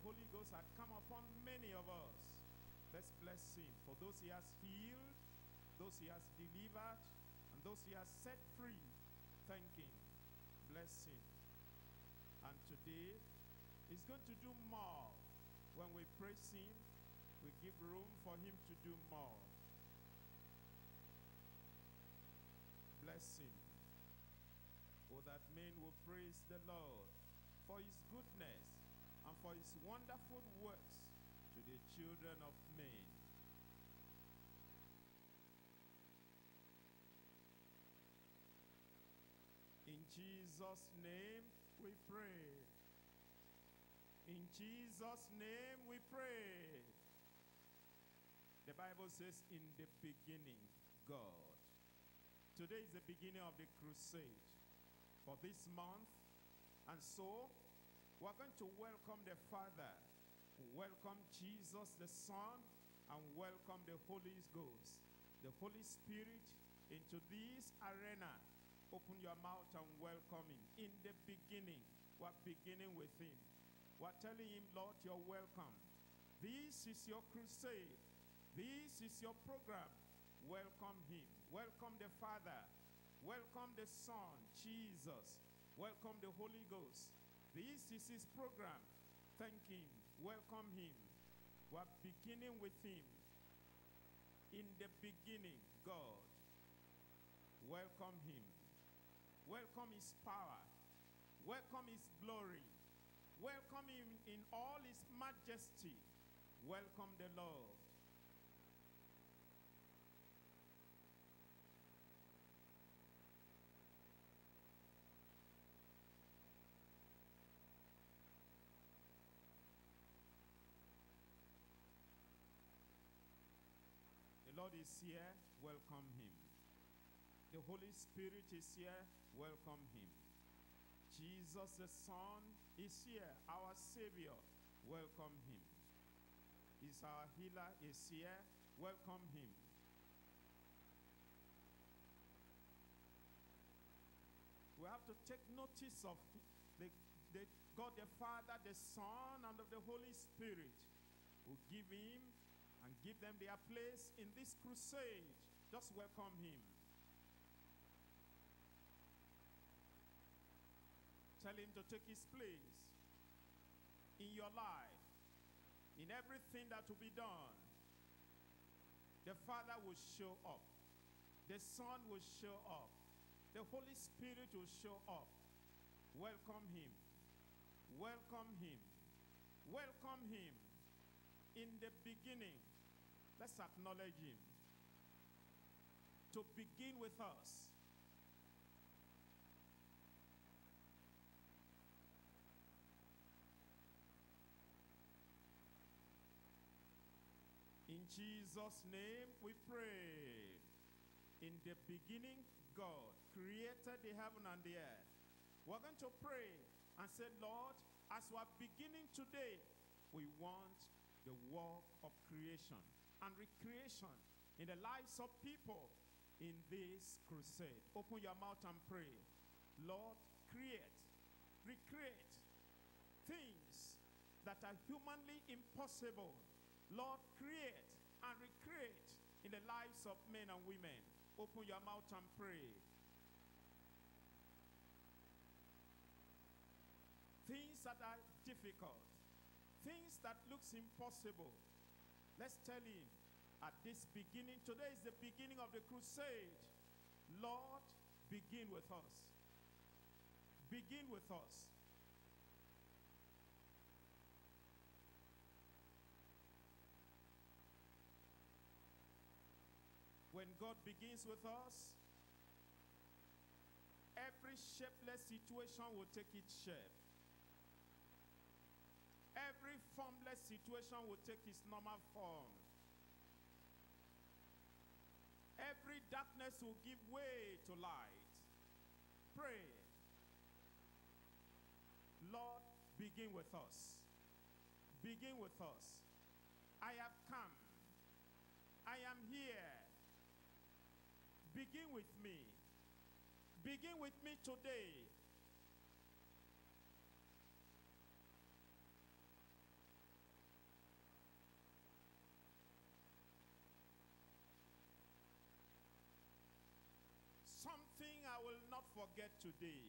Holy Ghost had come upon many of us. Let's bless him for those he has healed, those he has delivered, and those he has set free. Thank him. Bless him. And today, he's going to do more. When we praise him, we give room for him to do more. Bless him. Oh, that men will praise the Lord for his goodness and for his wonderful works to the children of men. In Jesus' name we pray. In Jesus' name we pray. The Bible says, in the beginning, God. Today is the beginning of the crusade for this month. And so, we're going to welcome the Father, welcome Jesus the Son, and welcome the Holy Ghost, the Holy Spirit, into this arena. Open your mouth and welcome him. In the beginning, we're beginning with him. We're telling him, Lord, you're welcome. This is your crusade. This is your program. Welcome him. Welcome the Father. Welcome the Son, Jesus. Welcome the Holy Ghost. This is his program. Thank him. Welcome him. We're beginning with him. In the beginning, God. Welcome him. Welcome his power. Welcome his glory. Welcome him in all his majesty. Welcome the Lord. The Lord is here, welcome him. The Holy Spirit is here, welcome him. Jesus the Son is here, our Savior, welcome him. He's our healer, is here, welcome him. We have to take notice of the God the Father, the Son, and of the Holy Spirit, who give him and give them their place in this crusade. Just welcome him. Tell him to take his place in your life, in everything that will be done. The Father will show up. The Son will show up. The Holy Spirit will show up. Welcome him. Welcome him. Welcome him. In the beginning, let's acknowledge him. To begin with us. In Jesus' name we pray. In the beginning, God created the heaven and the earth. We're going to pray and say, Lord, as we're beginning today, we want the work of creation and recreation in the lives of people in this crusade. Open your mouth and pray. Lord, create, recreate things that are humanly impossible. Lord, create and recreate in the lives of men and women. Open your mouth and pray. Things that are difficult, things that looks impossible. Let's tell him at this beginning, today is the beginning of the crusade. Lord, begin with us. Begin with us. When God begins with us, every shapeless situation will take its shape. Every formless situation will take its normal form. Every darkness will give way to light. Pray. Lord, begin with us. Begin with us. I have come. I am here. Begin with me. Begin with me today. forget today.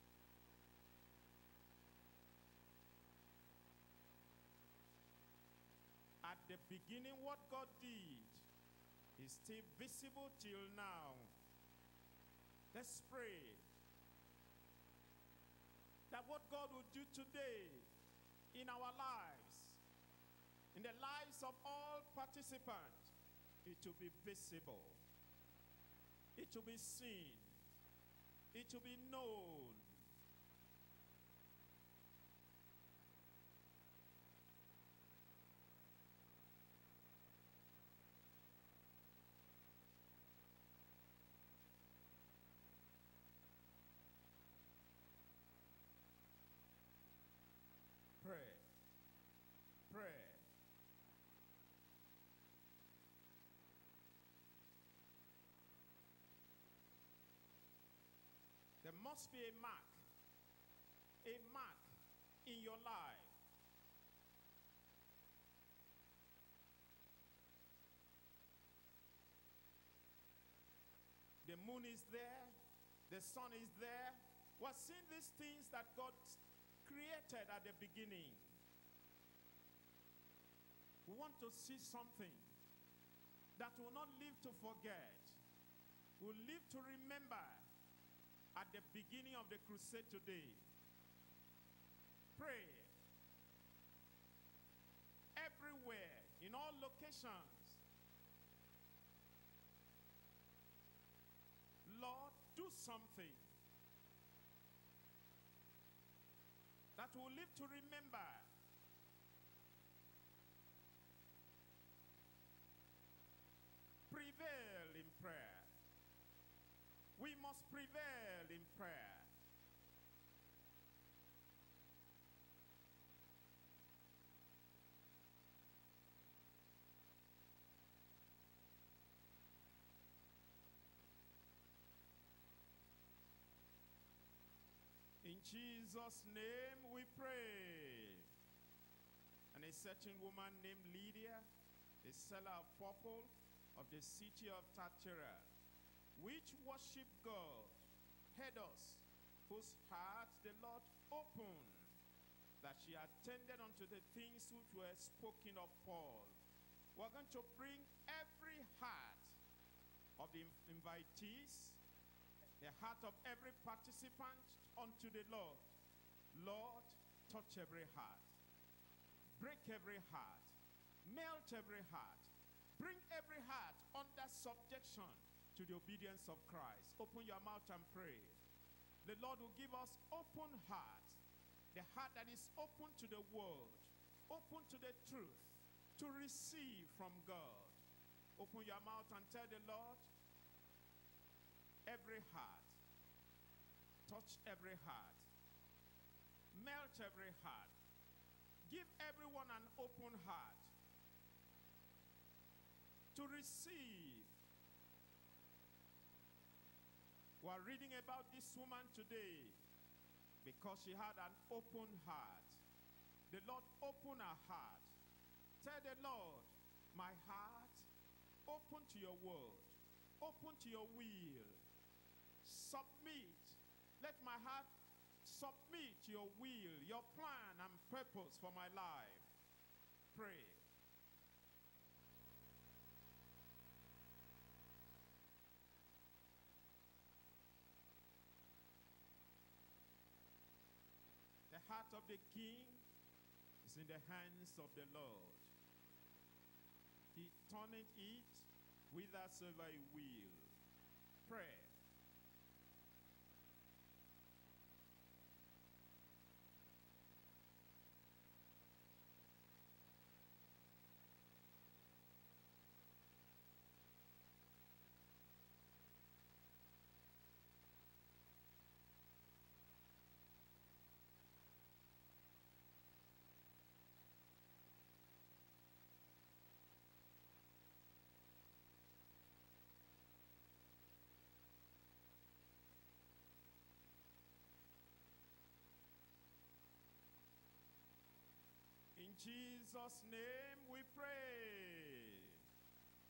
At the beginning, what God did is still visible till now. Let's pray that what God will do today in our lives, in the lives of all participants, it will be visible. It will be seen. It will be known. Pray. Pray. There must be a mark in your life. The moon is there, the sun is there. We're seeing these things that God created at the beginning. We want to see something that will not live to forget, will live to remember at the beginning of the crusade today. Pray. Everywhere, in all locations. Lord, do something that will live to remember. Prevail in prayer. We must prevail in prayer. In Jesus' name we pray. And a certain woman named Lydia, a seller of purple of the city of Thyatira, which worshiped God, heard us, whose heart the Lord opened, that she attended unto the things which were spoken of Paul. We're going to bring every heart of the invitees, the heart of every participant unto the Lord. Lord, touch every heart. Break every heart. Melt every heart. Bring every heart under subjection to the obedience of Christ. Open your mouth and pray. The Lord will give us open heart. The heart that is open to the word, open to the truth, to receive from God. Open your mouth and tell the Lord, every heart, touch every heart, melt every heart, give everyone an open heart to receive. We are reading about this woman today because she had an open heart. The Lord opened her heart. Tell the Lord, my heart, open to your word, open to your will. Submit. Let my heart submit your will, your plan and purpose for my life. Pray. The heart of the king is in the hands of the Lord. He turneth it whithersoever he will. Pray. In Jesus' name we pray.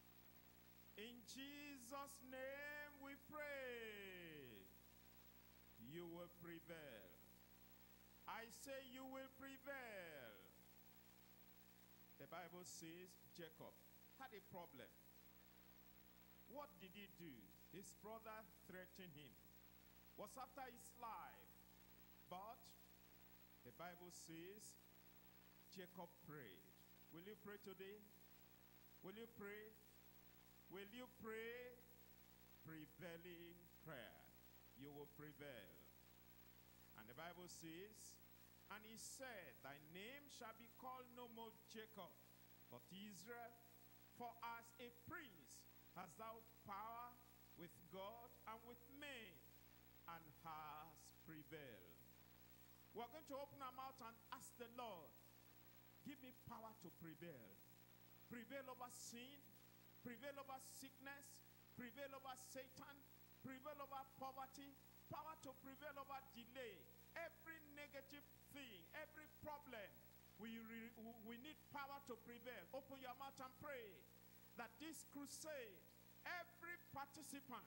In Jesus' name we pray. you will prevail. I say you will prevail. The Bible says Jacob had a problem. What did he do? His brother threatened him. Was after his life. But the Bible says Jacob prayed. Will you pray today? Will you pray? Will you pray? Prevailing prayer. You will prevail. And the Bible says, and he said, thy name shall be called no more Jacob, but Israel, for as a prince hast thou power with God and with men, and hast prevailed. We're going to open our mouth and ask the Lord, give me power to prevail. Prevail over sin, prevail over sickness, prevail over Satan, prevail over poverty, power to prevail over delay. Every negative thing, every problem, we need power to prevail. Open your mouth and pray that this crusade, every participant,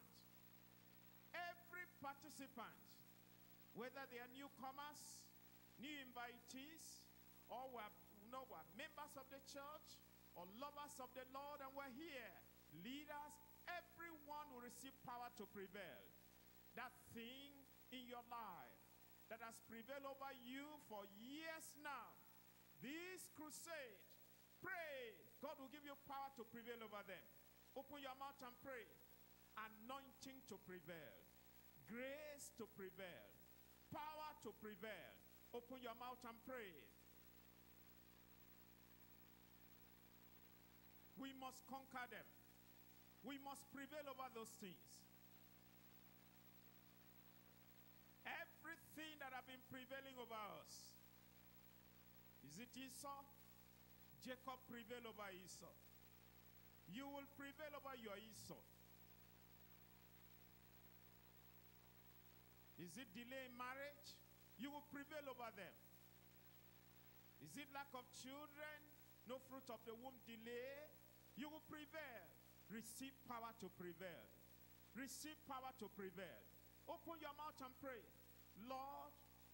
whether they are newcomers, new invitees, or we're members of the church, or lovers of the Lord, and we're here, leaders, everyone will receive power to prevail. That thing in your life that has prevailed over you for years now, this crusade, pray. God will give you power to prevail over them. Open your mouth and pray. Anointing to prevail. Grace to prevail. Power to prevail. Open your mouth and pray. We must conquer them. We must prevail over those things. Everything that have been prevailing over us. Is it Esau? Jacob prevailed over Esau. You will prevail over your Esau. Is it delay in marriage? You will prevail over them. Is it lack of children? No fruit of the womb delay? You will prevail. Receive power to prevail. Receive power to prevail. Open your mouth and pray. Lord,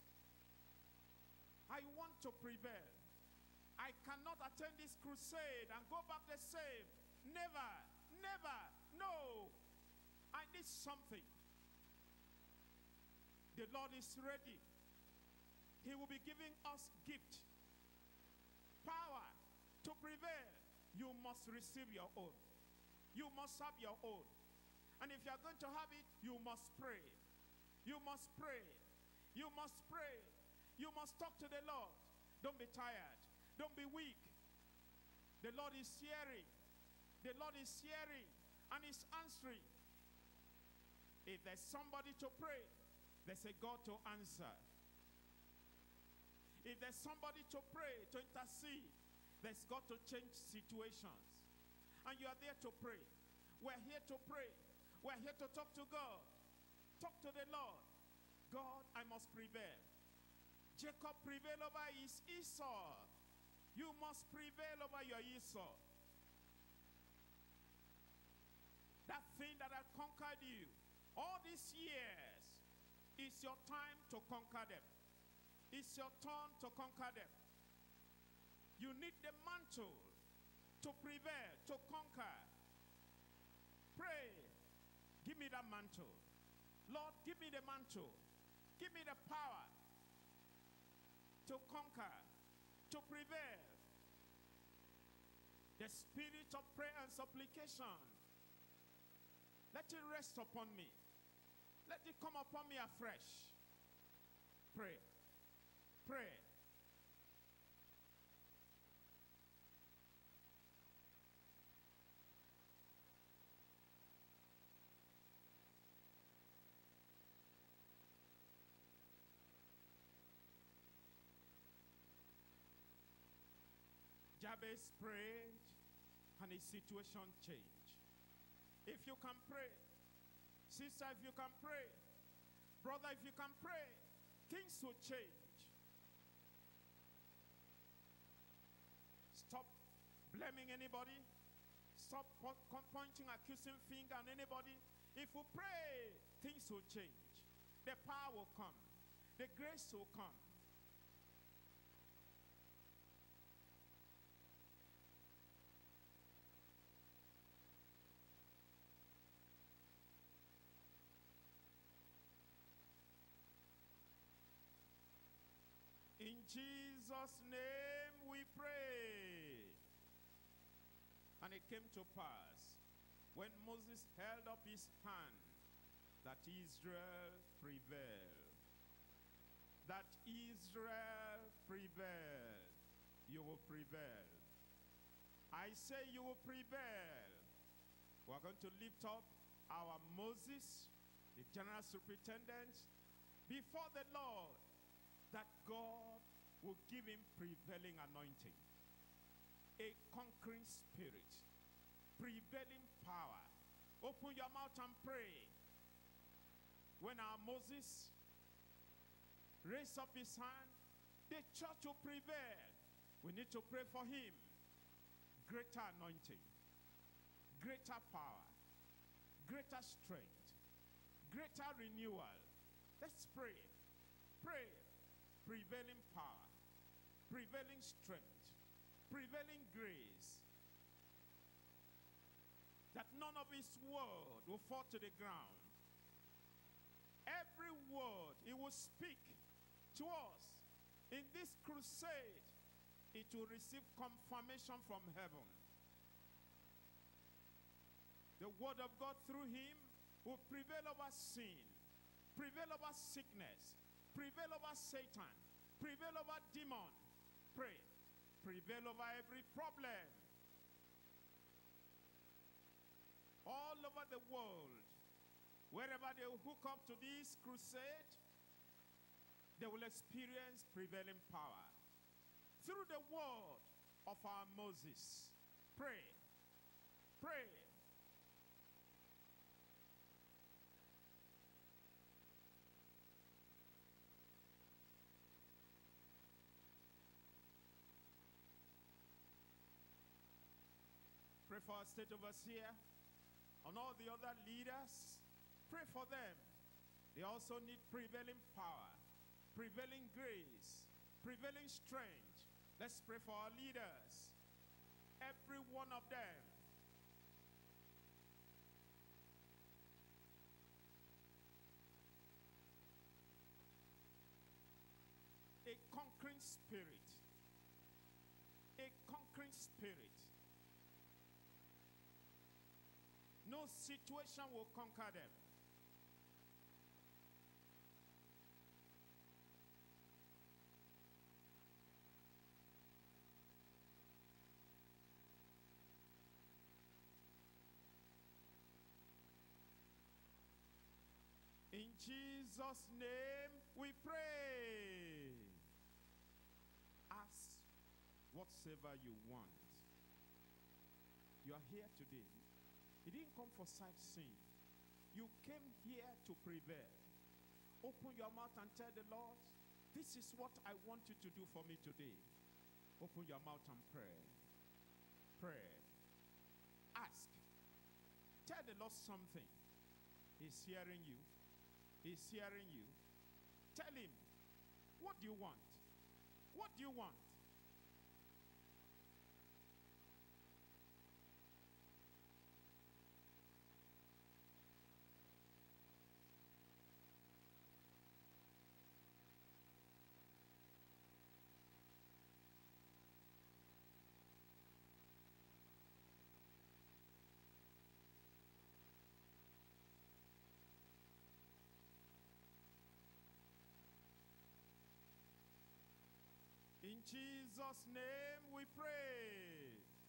I want to prevail. I cannot attend this crusade and go back the same. Never, never, no. I need something. The Lord is ready. He will be giving us gift. Power to prevail. You must receive your own. You must have your own. And if you are going to have it, you must pray. You must pray. You must pray. You must talk to the Lord. Don't be tired. Don't be weak. The Lord is hearing. The Lord is hearing and is answering. If there's somebody to pray, there's a God to answer. If there's somebody to pray, to intercede, there's God to change situations. And you are there to pray. We're here to pray. We're here to talk to God. Talk to the Lord. God, I must prevail. Jacob prevailed over his Esau. You must prevail over your Esau. That thing that has conquered you all these years, it's your time to conquer them. It's your turn to conquer them. You need the mantle to prevail, to conquer. Pray. Give me that mantle. Lord, give me the mantle. Give me the power to conquer, to prevail. The spirit of prayer and supplication, let it rest upon me. Let it come upon me afresh. Pray. Pray. Jabez prayed and his situation changed. If you can pray, sister, if you can pray, brother, if you can pray, things will change. Stop blaming anybody. Stop pointing accusing finger on anybody. If we pray, things will change. the power will come, the grace will come. In Jesus' name we pray. And it came to pass, when Moses held up his hand, that Israel prevailed. That Israel prevailed. You will prevail. I say you will prevail. We're going to lift up our Moses, the general superintendent, before the Lord, that God will give him prevailing anointing, a conquering spirit, prevailing power. Open your mouth and pray. When our Moses raised up his hand, the church will prevail. We need to pray for him. Greater anointing, greater power, greater strength, greater renewal. Let's pray. Pray. Prevailing power, prevailing strength, prevailing grace, that none of his word will fall to the ground. Every word he will speak to us in this crusade, it will receive confirmation from heaven. The word of God through him will prevail over sin, prevail over sickness, prevail over Satan, prevail over demon. Pray. Prevail over every problem. All over the world, wherever they hook up to this crusade, they will experience prevailing power. Through the word of our Moses. Pray. Pray. Pray for our state overseer and all the other leaders. Pray for them. They also need prevailing power, prevailing grace, prevailing strength. Let's pray for our leaders, every one of them. A conquering spirit, a conquering spirit. No situation will conquer them. In Jesus' name we pray. Ask whatsoever you want. You are here today. You didn't come for sightseeing. You came here to prevail. Open your mouth and tell the Lord, this is what I want you to do for me today. Open your mouth and pray. Pray. Ask. Tell the Lord something. He's hearing you. He's hearing you. Tell him, what do you want? What do you want? In Jesus' name we pray.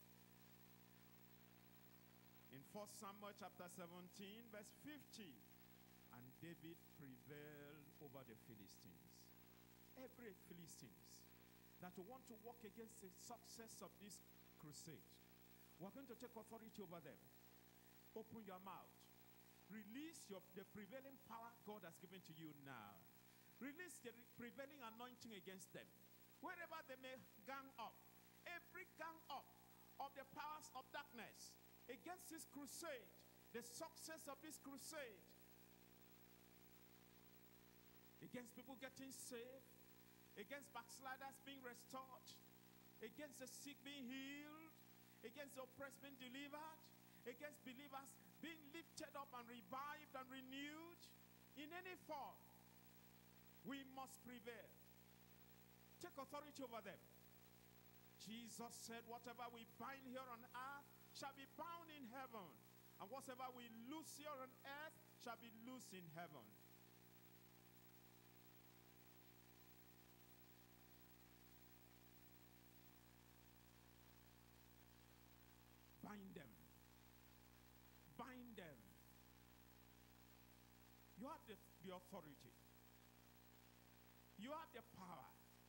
In 1 Samuel chapter 17, verse 50, and David prevailed over the Philistines. Every Philistines that want to work against the success of this crusade, we're going to take authority over them. Open your mouth. Release the prevailing power God has given to you now. Release the prevailing anointing against them. Wherever they may gang up, every gang up of the powers of darkness against this crusade, the success of this crusade, against people getting saved, against backsliders being restored, against the sick being healed, against the oppressed being delivered, against believers being lifted up and revived and renewed. In any form, we must prevail. Take authority over them. Jesus said, whatever we bind here on earth shall be bound in heaven, and whatever we loose here on earth shall be loose in heaven. Bind them. Bind them. You have the authority. You have the power.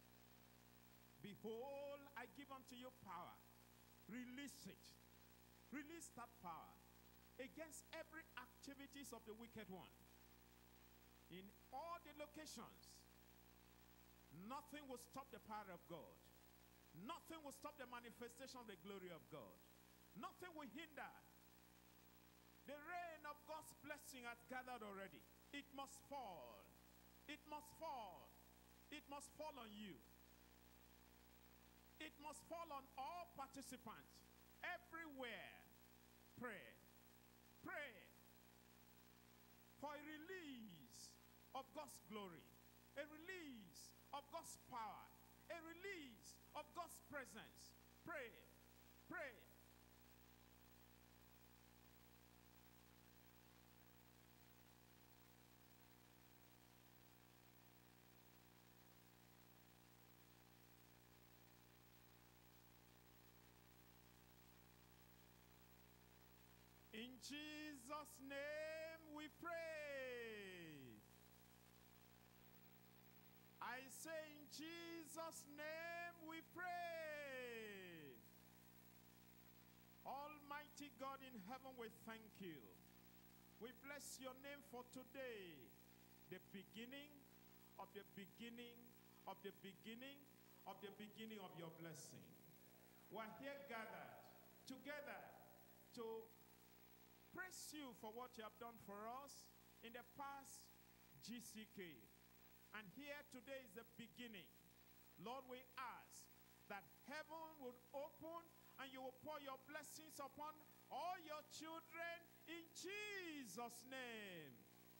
Behold, I give unto you power. Release it. Release that power against every activities of the wicked one. In all the locations, nothing will stop the power of God. Nothing will stop the manifestation of the glory of God. Nothing will hinder. The rain of God's blessing has gathered already. It must fall. It must fall. It must fall on you. It must fall on all participants. Everywhere. Pray. Pray for a release of God's glory. A release of God's power. A release of God's presence. Pray. Pray. In Jesus' name we pray. I say in Jesus' name we pray. Almighty God in heaven, we thank you. We bless your name for today, the beginning of the beginning of the beginning of the beginning of your blessing. We're here gathered together to praise you for what you have done for us in the past GCK. And here today is the beginning. Lord, we ask that heaven would open and you will pour your blessings upon all your children in Jesus' name.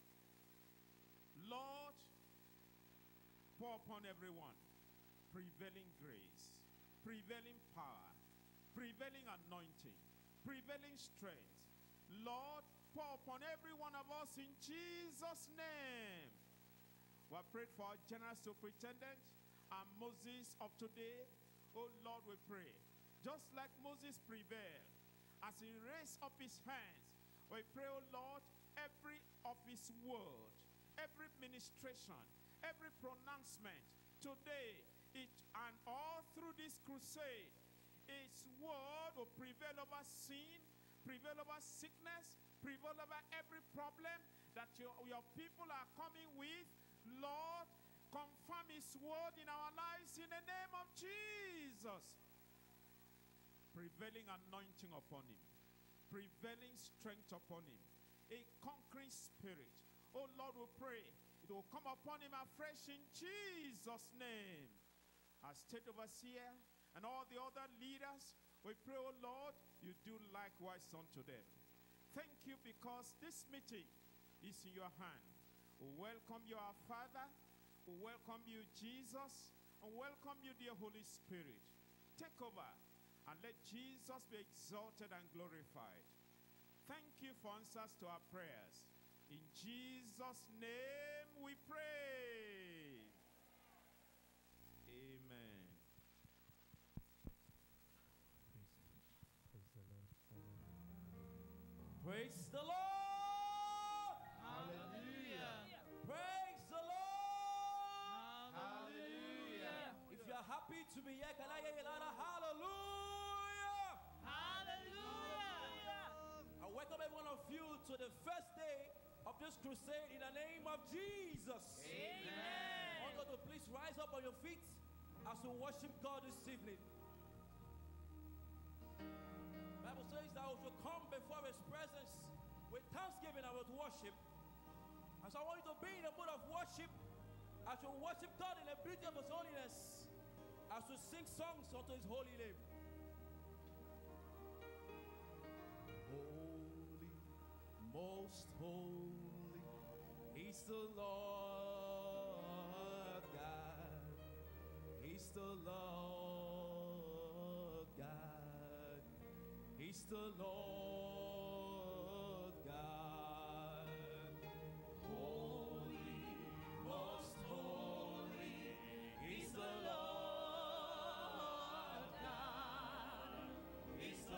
Lord, pour upon everyone prevailing grace, prevailing power, prevailing anointing, prevailing strength. Lord, pour upon every one of us in Jesus' name. We have prayed for our General Superintendent and Moses of today. Oh Lord, we pray. Just like Moses prevailed, as he raised up his hands, we pray, oh Lord, every of his word, every ministration, every pronouncement today, and all through this crusade, his word will prevail over sin, prevail over sickness, prevail over every problem that your people are coming with. Lord, confirm his word in our lives in the name of Jesus. Prevailing anointing upon him, prevailing strength upon him, a conquering spirit. Oh Lord, we pray it will come upon him afresh in Jesus' name. Our state overseer and all the other leaders, we pray, oh Lord, you do likewise unto them. Thank you because this meeting is in your hand. We welcome you, our Father. We welcome you, Jesus. And welcome you, dear Holy Spirit. Take over and let Jesus be exalted and glorified. Thank you for answers to our prayers. In Jesus' name we pray. Amen. Praise the Lord! Hallelujah! Praise the Lord! Hallelujah! If you are happy to be here, can I hear you louder? Hallelujah! Hallelujah! I welcome every one of you to the first day of this crusade in the name of Jesus. Amen! I want you to please rise up on your feet as we worship God this evening. The Bible says that we should come before his presence with thanksgiving and with worship. And so I want you to be in a mood of worship As we worship God in the beauty of His holiness, as we sing songs unto His holy name. Holy, most holy, He's the Lord God. He's the Lord God. He's the Lord God. Holy, most holy, He's the Lord God. He's the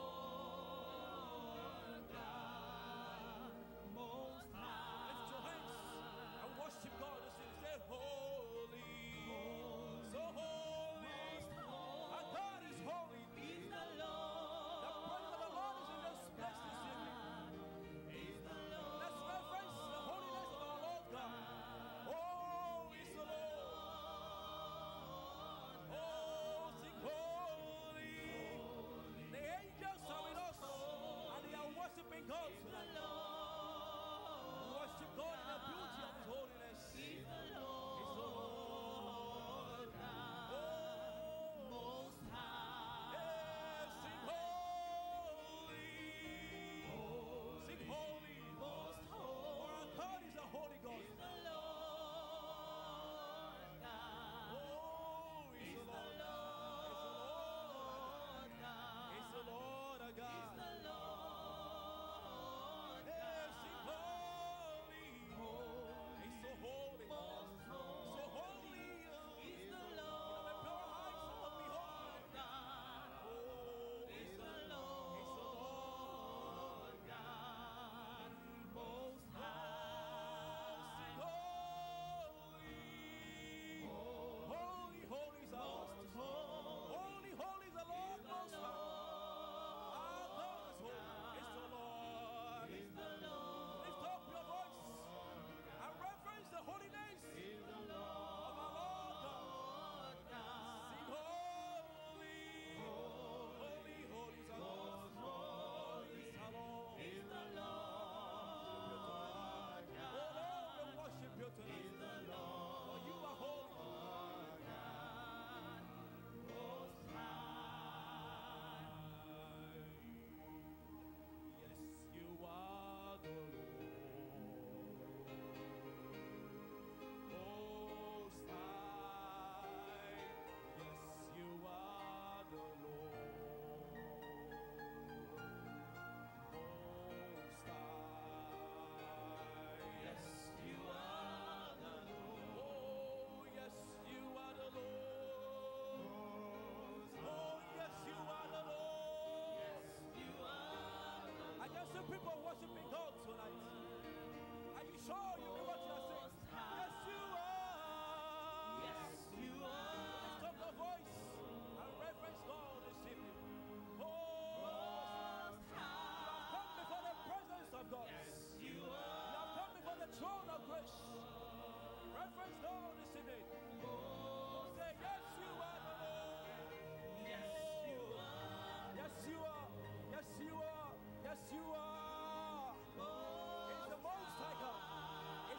Lord God. Most high. Lift your hands and worship God. Say, holy, so holy. Our God is holy. He's the Lord. The presence of the Lord is in this place this evening. He's the Lord. Let's reverence the holiness of our Lord God. Oh, He's the Lord. Oh, sing holy. The angels are with us, and they are worshiping God. Worship God in the beauty of His holiness. He's the Lord God. Oh, most high. Yes, sing holy. Sing holy. Most holy. For our God is a holy God. He's the Lord God. Oh, He's the Lord. He's the Lord our God. He's the Lord. Yes, sing holy. He's so holy. So holy. He's the Lord. With pure hearts and will behold God. Oh, He's the Lord. He's the Lord God. Most high. Sing holy. Holy, holy is our Lord. Holy, holy is the Lord most high. Our God is holy. It's the Lord. Lift up your voice and reverence the holiness of our Lord God. Sing holy. Holy, holy is our Lord. Holy is our Lord. He's the Lord. Oh Lord, we worship you tonight. For you are holy. Yes, you are the Lord. Most high. Yes, you are the Lord. Most high. Yes, you are the Lord. Oh, yes, you are the Lord. Oh, yes, you are the Lord. I just see people worshiping God tonight. Are you sure you know what you are saying? Yes, you are. Lift up your voice and reverence God this evening. Oh, you have come before the presence of God. You have come before the throne of grace. Reverence God this evening. Say, yes, you are the Lord. Yes, you are. Yes, you are. Yes, you are. Yes, you are. It's the Most High God.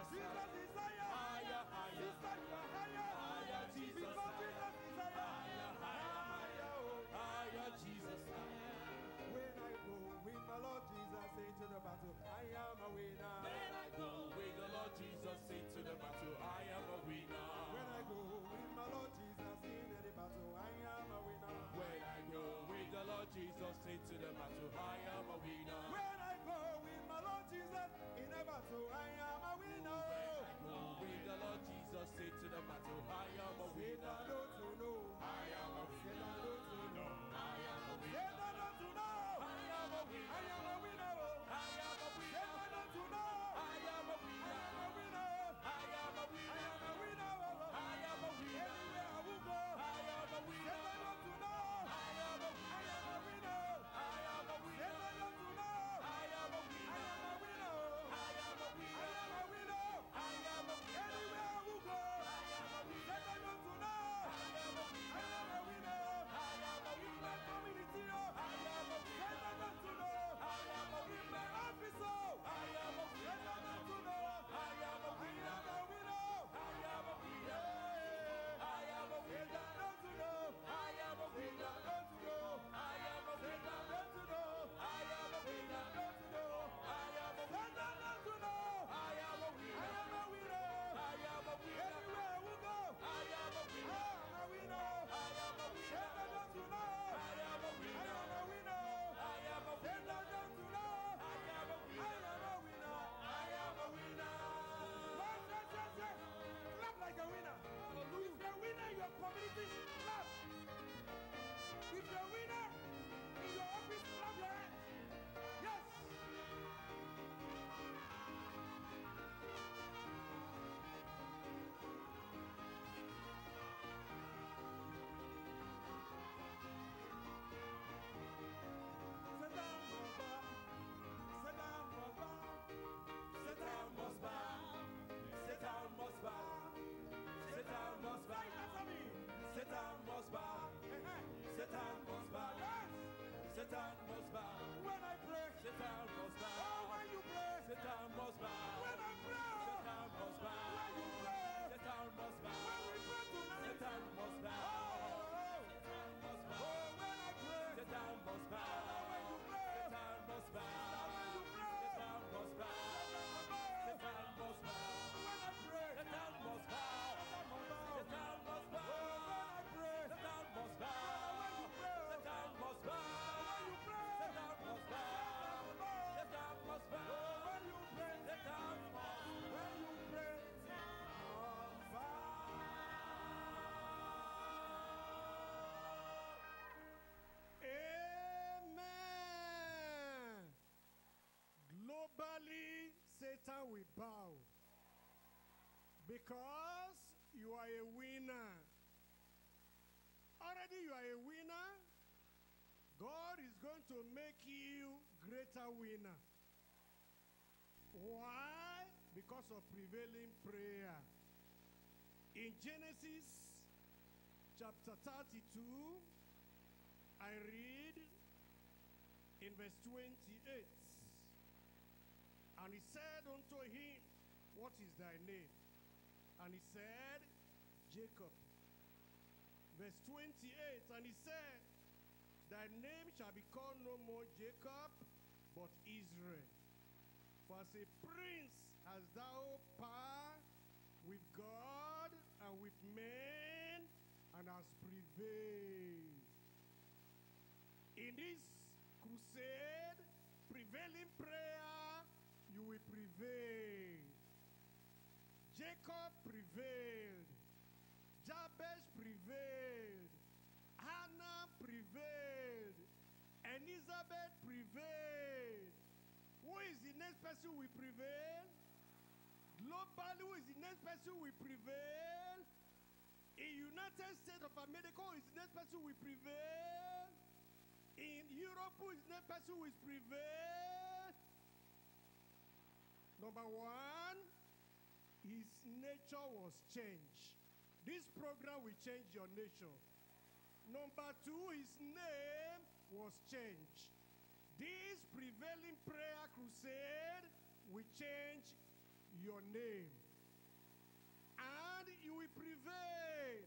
Jesus is higher. Higher, higher. Sister, you are higher. Higher, Jesus. Because Jesus is higher. Higher, higher. Oh. Higher, Jesus. When I go with my Lord Jesus into the battle, I am a winner. When I go with the Lord Jesus into the battle, I am a winner. When I go with my Lord Jesus in any battle, I am a winner. When I go with the Lord Jesus into the battle, I am a winner. When I go with my Lord Jesus in a battle, I am a winner. When I go with the Lord Jesus into the battle, I am a winner. Satan don't you know? I am a winner. Satan don't you know? I am a winner. Satan don't you know? I am a winner. I am a winner. I am a winner. Satan don't you know? I am a winner. I am a winner. I am a I winner. am a winner. I am a winner. Anywhere I will go. I am a winner. Satan don't you know? I am a winner. I am a winner. I am a winner. Satan don't you know? I am a I winner. am a winner. I am a I winner. am a winner. I am a winner. Anywhere I will go. I am a winner. Satan don't you know? I am a winner. I am a winner. I am a In winner. my community, oh. I am a winner. Satan don't you know? I am a In winner. my office, oh. I am a winner. Satan don't you know? I am a I winner. am a winner. I am a winner. Yeah. I am a winner. Satan don't you know? I am a winner. Satan don't you know? I am a winner. Satan don't you know? I am a winner. Satan don't you know? I am a Satan winner. don't you know? I am a I winner. am a winner. I am a winner. Everywhere I will go. I am a winner. I am a winner. I am a winner. Satan don't you know? I am a I winner. am a winner. I am a Satan winner. don't you know? I am a I winner. am a winner. I am a winner. Yes, yes, yes, yes. Clap like a winner. If you're a winner in your community, clap. If you're a winner in your office, clap your hands. Yes. Satan must bow. Satan must bow. Satan must bow. Satan must bow. Say it after me. Satan must bow. Satan must bow. Yes. Satan must bow. When I pray. Satan must Oh, bow. when you pray. Satan must bow. When I pray. Satan must bow. When you pray. Satan must bow. When we pray tonight. Satan must Oh, bow. oh, Satan must oh. bow. Oh, when I pray. Satan must bow. When you pray. Satan must bow. When you pray. Satan must bow. Satan must bow. When I pray. Satan must bow. Satan must bow. Oh, when I pray. Satan must bow. When you pray. Satan must bow. When you pray. Satan must bow. Satan must bow. When you pray. Satan must. When you pray. Amen. Globally, Satan will bow because you are a winner. Already you are a winner. God is going to make you greater winner. Why? Because of prevailing prayer. In Genesis chapter 32, I read in verse 28. And he said unto him, what is thy name? And he said, Jacob. Verse 28, and he said, thy name shall be called no more Jacob, but Israel. For as a prince hast thou power with God and with men, and hast prevailed. In this crusade, prevailing prayer, you will prevail. Jacob prevailed. Jabez prevailed. Hannah prevailed. Elizabeth prevailed. Who is the next person who will prevail? Globally, who is the next person who will prevail? In United States of America, who is the next person who will prevail? In Europe, who is the next person who will prevail? Number one, his nature was changed. This program will change your nature. Number two, his name was changed. This prevailing prayer crusade will change your name, and you will prevail.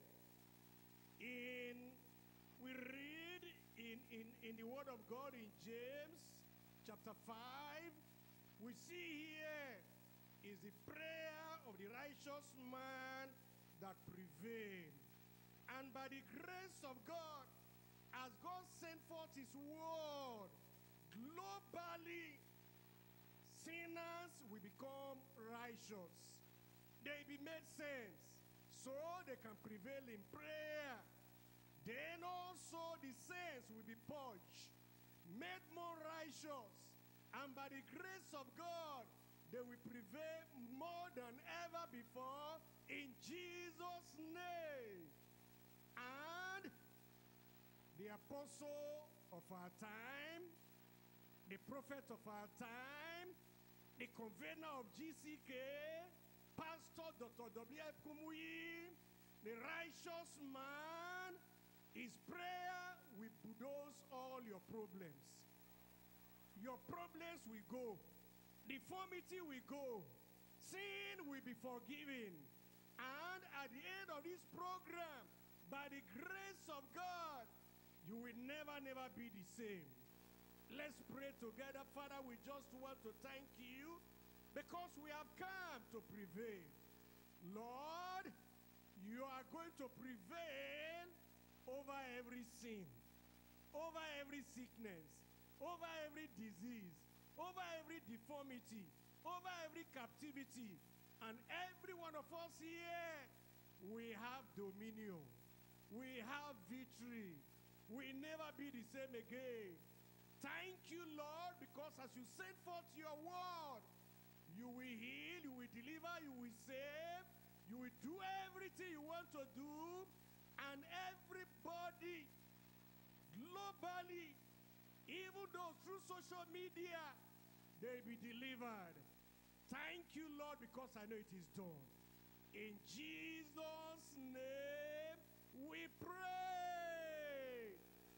We read in the Word of God in James chapter 5, we see here is the prayer of the righteous man that prevailed. And by the grace of God, as God sent forth his word, globally, sinners will become righteous. They be made saints, so they can prevail in prayer. Then also the saints will be purged, made more righteous, and by the grace of God, they will prevail more than ever before in Jesus' name. And the apostle of our time, the prophet of our time, the convener of GCK, Pastor Dr. W.F. Kumuyi, the righteous man, his prayer will bulldoze all your problems. Your problems will go. Deformity will go. Sin will be forgiven. And at the end of this program, by the grace of God, you will never be the same. Let's pray together. Father, we just want to thank you because we have come to prevail. Lord, you are going to prevail over every sin, over every sickness, over every disease, over every deformity, over every captivity. And every one of us here, we have dominion. We have victory. We never be the same again. Thank you, Lord, because as you send forth your word, you will heal, you will deliver, you will save, you will do everything you want to do, and everybody globally, even those through social media, they'll be delivered. Thank you, Lord, because I know it is done. In Jesus' name we pray.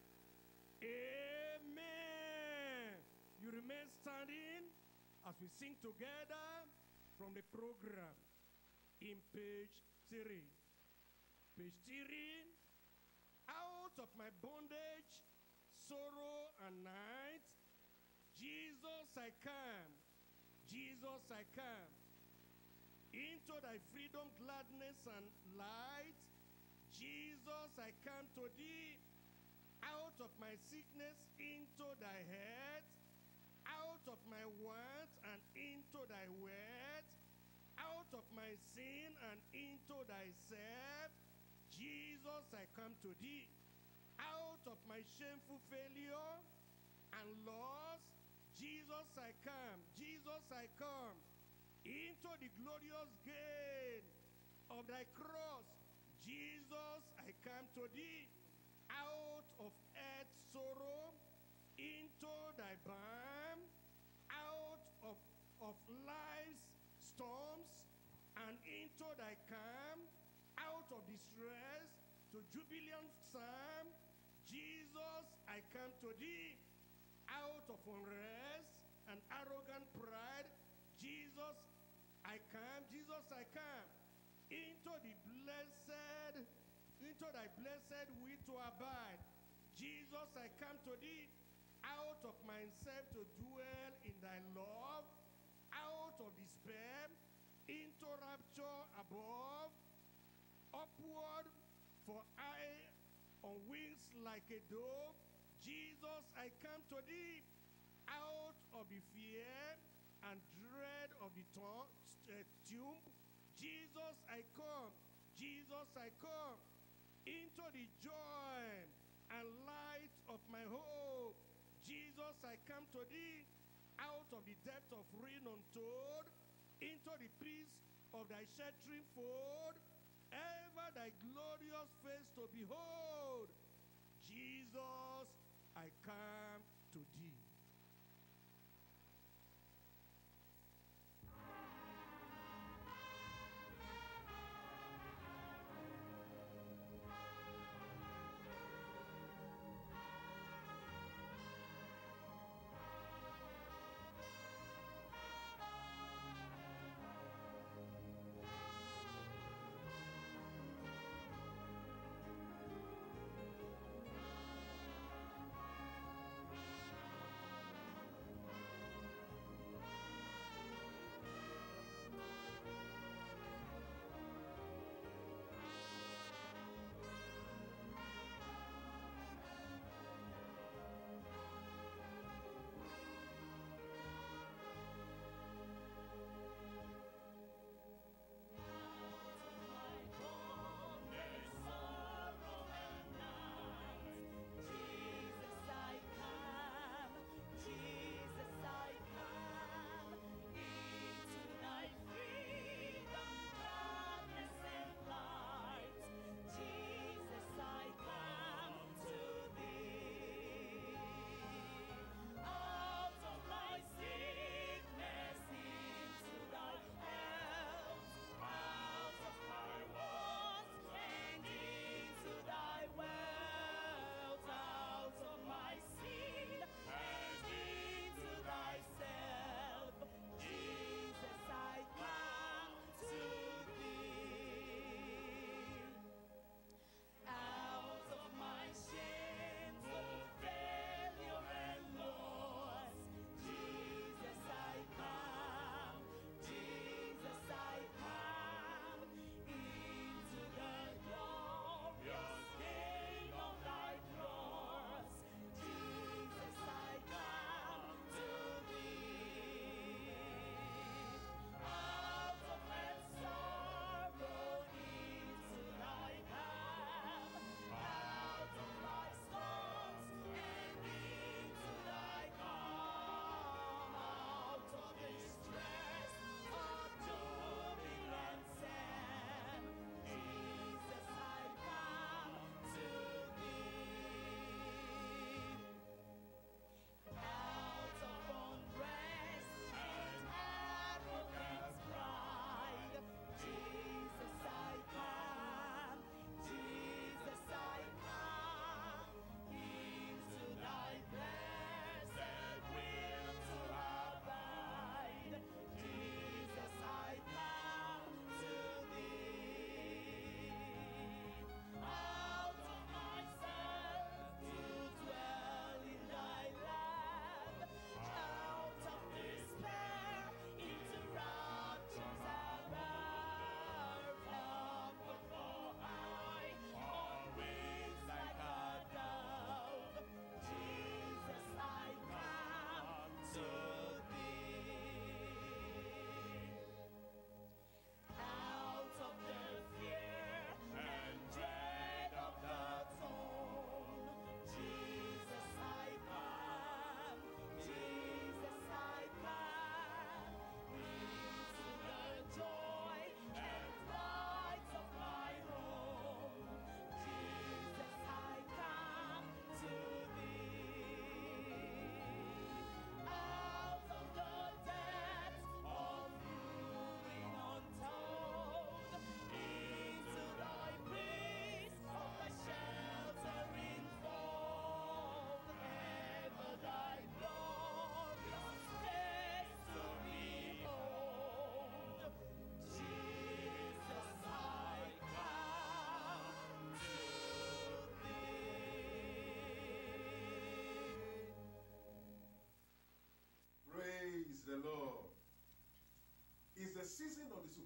Amen. You remain standing as we sing together from the program in page 3. Page 3. Out of my bondage, sorrow and night, Jesus I come, Jesus I come. Into thy freedom, gladness and light, Jesus I come to thee. Out of my sickness, into thy head, out of my want and into thy word, out of my sin and into thyself, Jesus I come to thee. Out of my shameful failure and loss, Jesus I come, Jesus I come. Into the glorious gain of thy cross, Jesus I come to thee. Out of earth's sorrow, into thy balm, out of life's storms, and into thy calm, out of distress to jubilant psalm, Jesus I come to thee. Out of unrest and arrogant pride, Jesus I come, Jesus I come. Into thy blessed will to abide, Jesus I come to thee. Out of myself to dwell in thy love, out of despair into rapture above, upward for I on wings like a dove, Jesus I come to thee. Out of the fear and dread of the tomb, Jesus I come, Jesus I come. Into the joy and light of my hope, Jesus I come to thee. Out of the depth of ruin untold, into the peace of thy sheltering fold, ever thy glorious face to behold, Jesus I come to thee.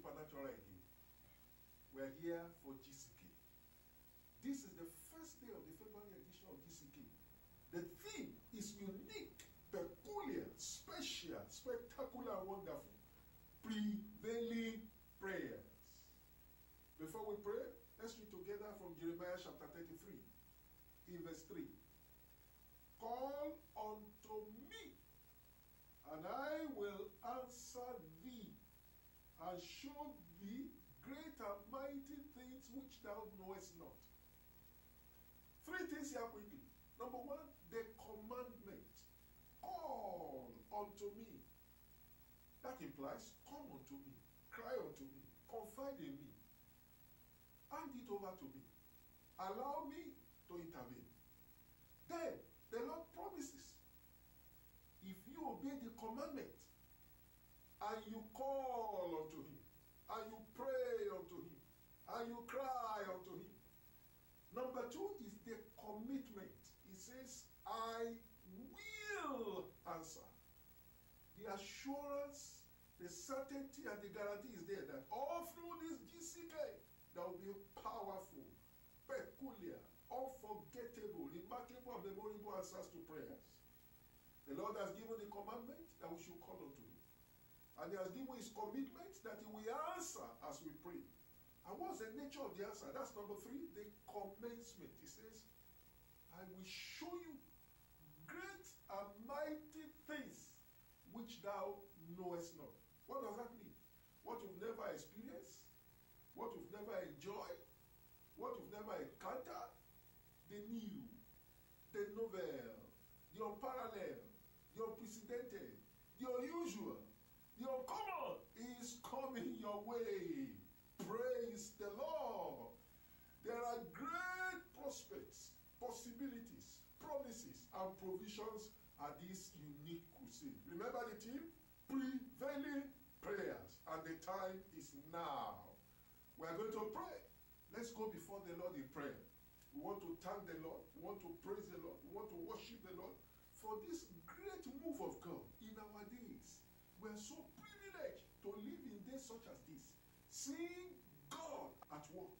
Supernatural again. We're here for GCK. This is the first day of the February edition of GCK. The theme is unique, peculiar, special, spectacular, wonderful. Prevailing prayers. Before we pray, let's read together from Jeremiah chapter 33, in verse 3. Call unto me, and I will answer thee, and show thee great and mighty things which thou knowest not. Three things here quickly. Number one, the commandment. Call unto me. That implies, come unto me, cry unto me, confide in me, hand it over to me, allow me to intervene. Then, the Lord promises, if you obey the commandment, and you call unto him, and you pray unto him, and you cry unto him. Number two is the commitment. He says, I will answer. The assurance, the certainty, and the guarantee is there that all through this GCK, there will be powerful, peculiar, unforgettable, remarkable, and memorable answers to prayers. The Lord has given the commandment that we should call unto him. And he has given his commitment that he will answer as we pray. And what's the nature of the answer? That's number three, the commencement. He says, I will show you great and mighty things which thou knowest not. What does that mean? What you've never experienced, what you've never enjoyed, what you've never encountered, the new, the novel, the unparalleled, the unprecedented, the unusual, the uncommon is coming your way. Praise the Lord. There are great prospects, possibilities, promises, and provisions at this unique crusade. Remember the theme? Prevailing prayers. And the time is now. We are going to pray. Let's go before the Lord in prayer. We want to thank the Lord. We want to praise the Lord. We want to worship the Lord for this great move of God in our days. We are so privileged to live in days such as this, seeing God at work.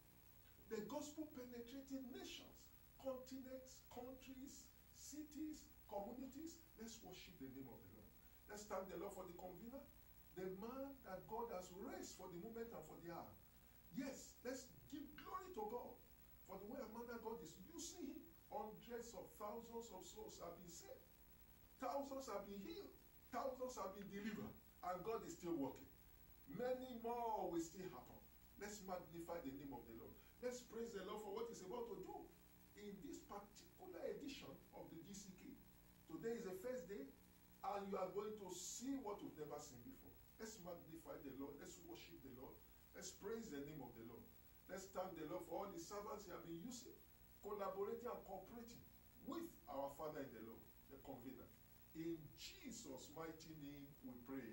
The gospel penetrating nations, continents, countries, cities, communities. Let's worship the name of the Lord. Let's thank the Lord for the convener, the man that God has raised for the moment and for the hour. Yes, let's give glory to God for the way and manner God is using him. Hundreds of thousands of souls have been saved. Thousands have been healed. Thousands have been delivered. And God is still working. Many more will still happen. Let's magnify the name of the Lord. Let's praise the Lord for what he's about to do in this particular edition of the GCK. Today is the first day, and you are going to see what you've never seen before. Let's magnify the Lord. Let's worship the Lord. Let's praise the name of the Lord. Let's thank the Lord for all the servants he has been using, collaborating and cooperating with our Father in the Lord, the convener. In Jesus' mighty name we pray.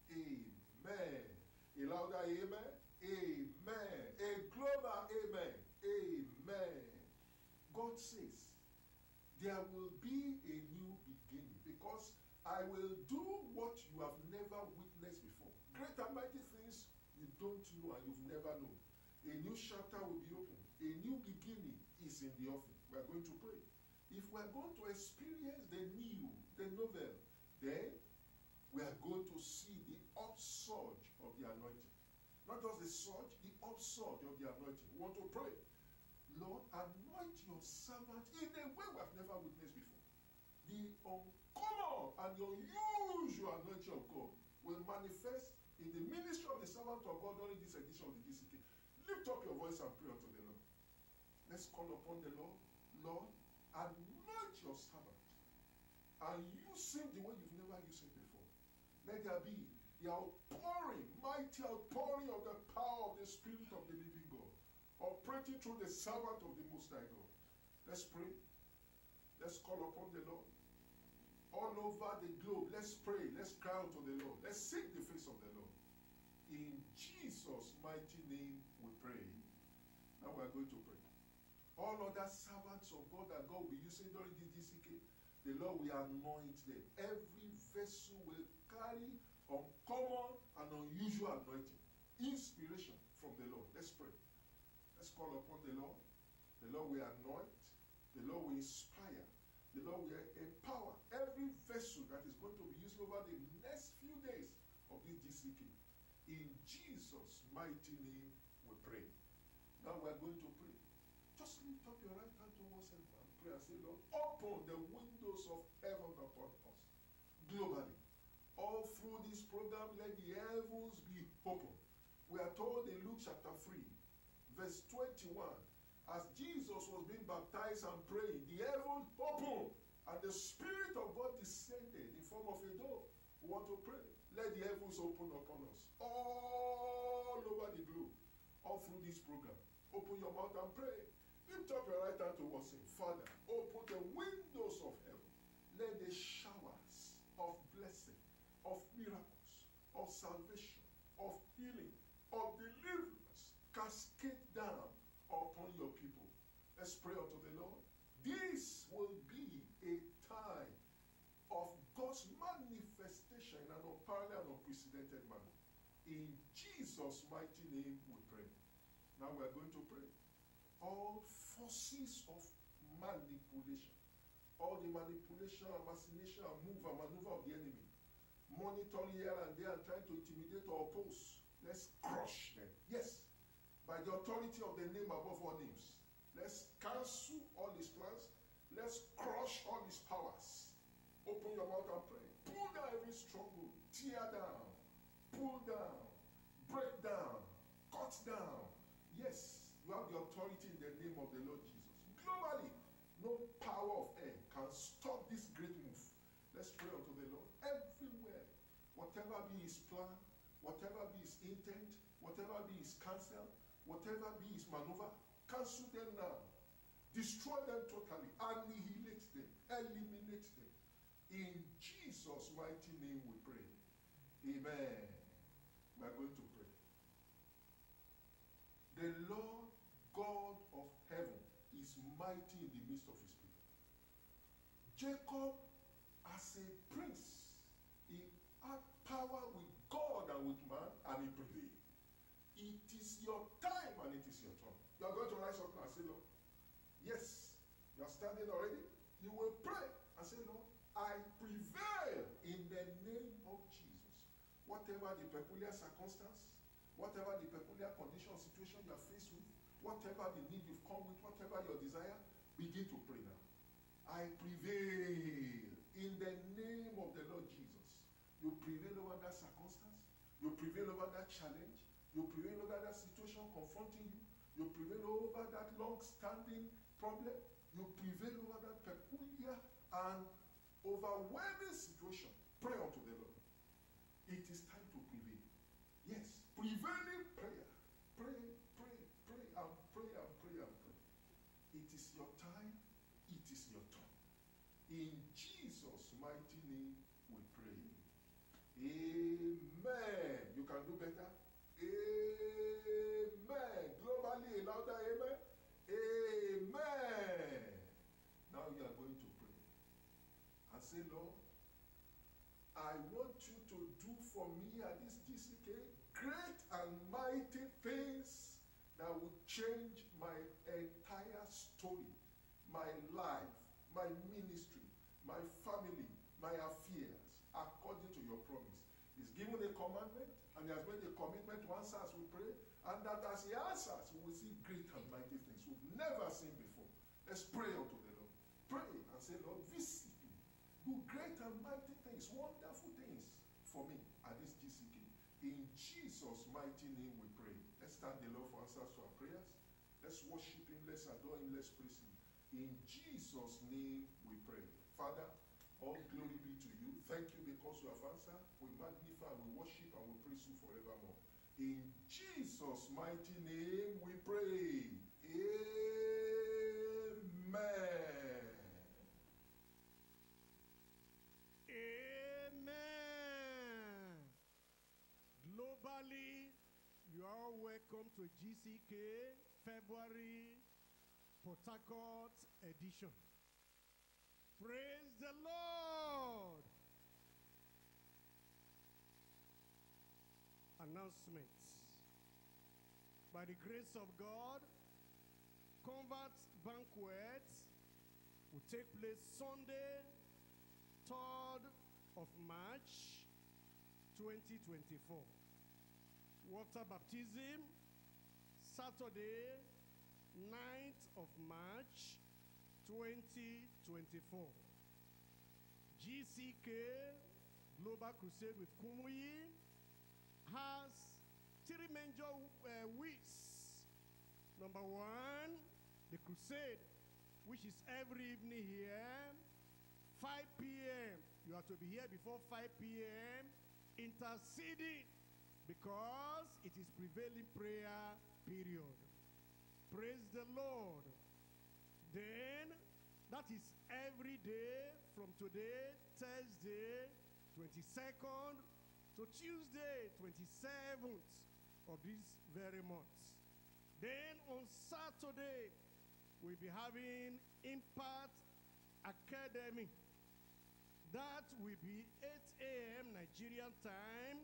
Amen. A louder amen. Amen. A global amen. Amen. God says, there will be a new beginning because I will do what you have never witnessed before. Great and mighty things you don't know and you've never known. A new chapter will be opened. A new beginning is in the offing. We are going to pray. If we are going to experience the new, the novel, then we are going to see the upsurge of the anointing. Not just the surge, the upsurge of the anointing. We want to pray. Lord, anoint your servant in a way we have never witnessed before. The uncommon and the unusual anointing of God will manifest in the ministry of the servant of God during this edition of the GCK. Lift up your voice and pray unto the Lord. Let's call upon the Lord. Lord, anoint your servant and use him the way you've never used him before. Let there be the outpouring, mighty outpouring of the power of the Spirit of the living God, operating through the servant of the Most High God. Let's pray. Let's call upon the Lord. All over the globe, let's pray. Let's cry out to the Lord. Let's seek the face of the Lord. In Jesus' mighty name we pray. Now we are going to pray. All other servants of God that God will be using during the GCK, the Lord will anoint them. Every vessel will carry uncommon and unusual anointing. inspiration from the Lord. Let's pray. Let's call upon the Lord. The Lord will anoint. The Lord will inspire. The Lord will empower every vessel that is going to be used over the next few days of this GCK. In Jesus' mighty name we pray. Now we are going to pray. Just lift up your right hand towards heaven and pray and say, Lord, open the windows of heaven upon us globally. All through this program, let the heavens be open. We are told in Luke chapter 3, verse 21, as Jesus was being baptized and praying, the heavens opened, and the Spirit of God descended in form of a dove. We want to pray. Let the heavens open upon us all over the globe, all through this program. Open your mouth and pray. Lift up your right hand towards him. Father, open the windows of heaven. Let the showers of blessing, of miracles, of salvation, of healing, of deliverance cascade down upon your people. Let's pray unto the Lord. This will be a time of God's manifestation in an unparalleled and unprecedented manner. In Jesus' mighty name we pray. Now we are going to pray. All forces of manipulation, all the manipulation and machination and move and maneuver of the enemy, monitoring here and there and trying to intimidate or oppose, let's crush them. Yes, by the authority of the name above all names, let's cancel all his plans. Let's crush all his powers. Open your mouth and pray. Pull down every stronghold. Tear down. Pull down. Break down. Cut down. Yes, you have the authority in the name of the Lord Jesus. Globally, no power of air can stop this great move. Let's pray unto the Lord. Everywhere, whatever be his plan, whatever be his intent, whatever be his counsel, whatever be his maneuver, cancel them now. Destroy them totally. Annihilate them. Eliminate them. In Jesus' mighty name we pray. Amen. We are going to pray. The Lord God of heaven is mighty in the midst of his people. Jacob, as a prince, he had power with God and with man, and he prevailed. It is your time and it is your turn. You are going to rise up and say, Lord, yes, you are standing already. You will pray and say, Lord, I prevail in the name of Jesus. Whatever the peculiar circumstance, whatever the peculiar condition or situation you are faced with, whatever the need you've come with, whatever your desire, begin to pray now. I prevail in the name of the Lord Jesus. You prevail over that circumstance. You prevail over that challenge. You prevail over that situation confronting you. You prevail over that long-standing problem. You prevail over that peculiar and overwhelming situation. Pray unto the Lord. It is time to prevail. Yes, prevailing prayer. Pray, pray, pray, and pray, and pray, and pray. It is your time. It is your turn. In Jesus' mighty name we pray. Amen. You can do better. Amen. Globally, louder, amen. Amen. Now you are going to pray and say, Lord, I want you to do for me at this GCK great and mighty things that will change my entire story, my life, my ministry, my family, my affairs, according to your promise. He's given a commandment, and he has made a commitment to answer as we pray, and that as he answers, we will see great and mighty things we've never seen before. Let's pray unto the Lord. Pray and say, Lord, visit me. Do great and mighty things, wonderful things for me at this GCK. In Jesus' mighty name we pray. Let's thank the Lord for answers to our prayers. Let's worship him, let's adore him, let's praise him. In Jesus' name we pray. Father, all glory be to you. Thank you because you have answered. We magnify, we worship, and we praise you forevermore. In Jesus' mighty name we pray. Amen. Amen. Globally, you are welcome to GCK February Port Harcourt edition. Praise the Lord. Announcements. By the grace of God, Convert Banquet will take place Sunday, 3rd of March, 2024. Water baptism, Saturday, 9th of March, 2024. GCK, Global Crusade with Kumuyi, has three major weeks. Number one, the crusade, which is every evening here, 5 p.m. You have to be here before 5 p.m. interceding because it is prevailing prayer period. Praise the Lord. Then, that is every day from today, Thursday, 22nd, to Tuesday, 27th of this very month. Then on Saturday, we'll be having Impact Academy. That will be 8 a.m. Nigerian time,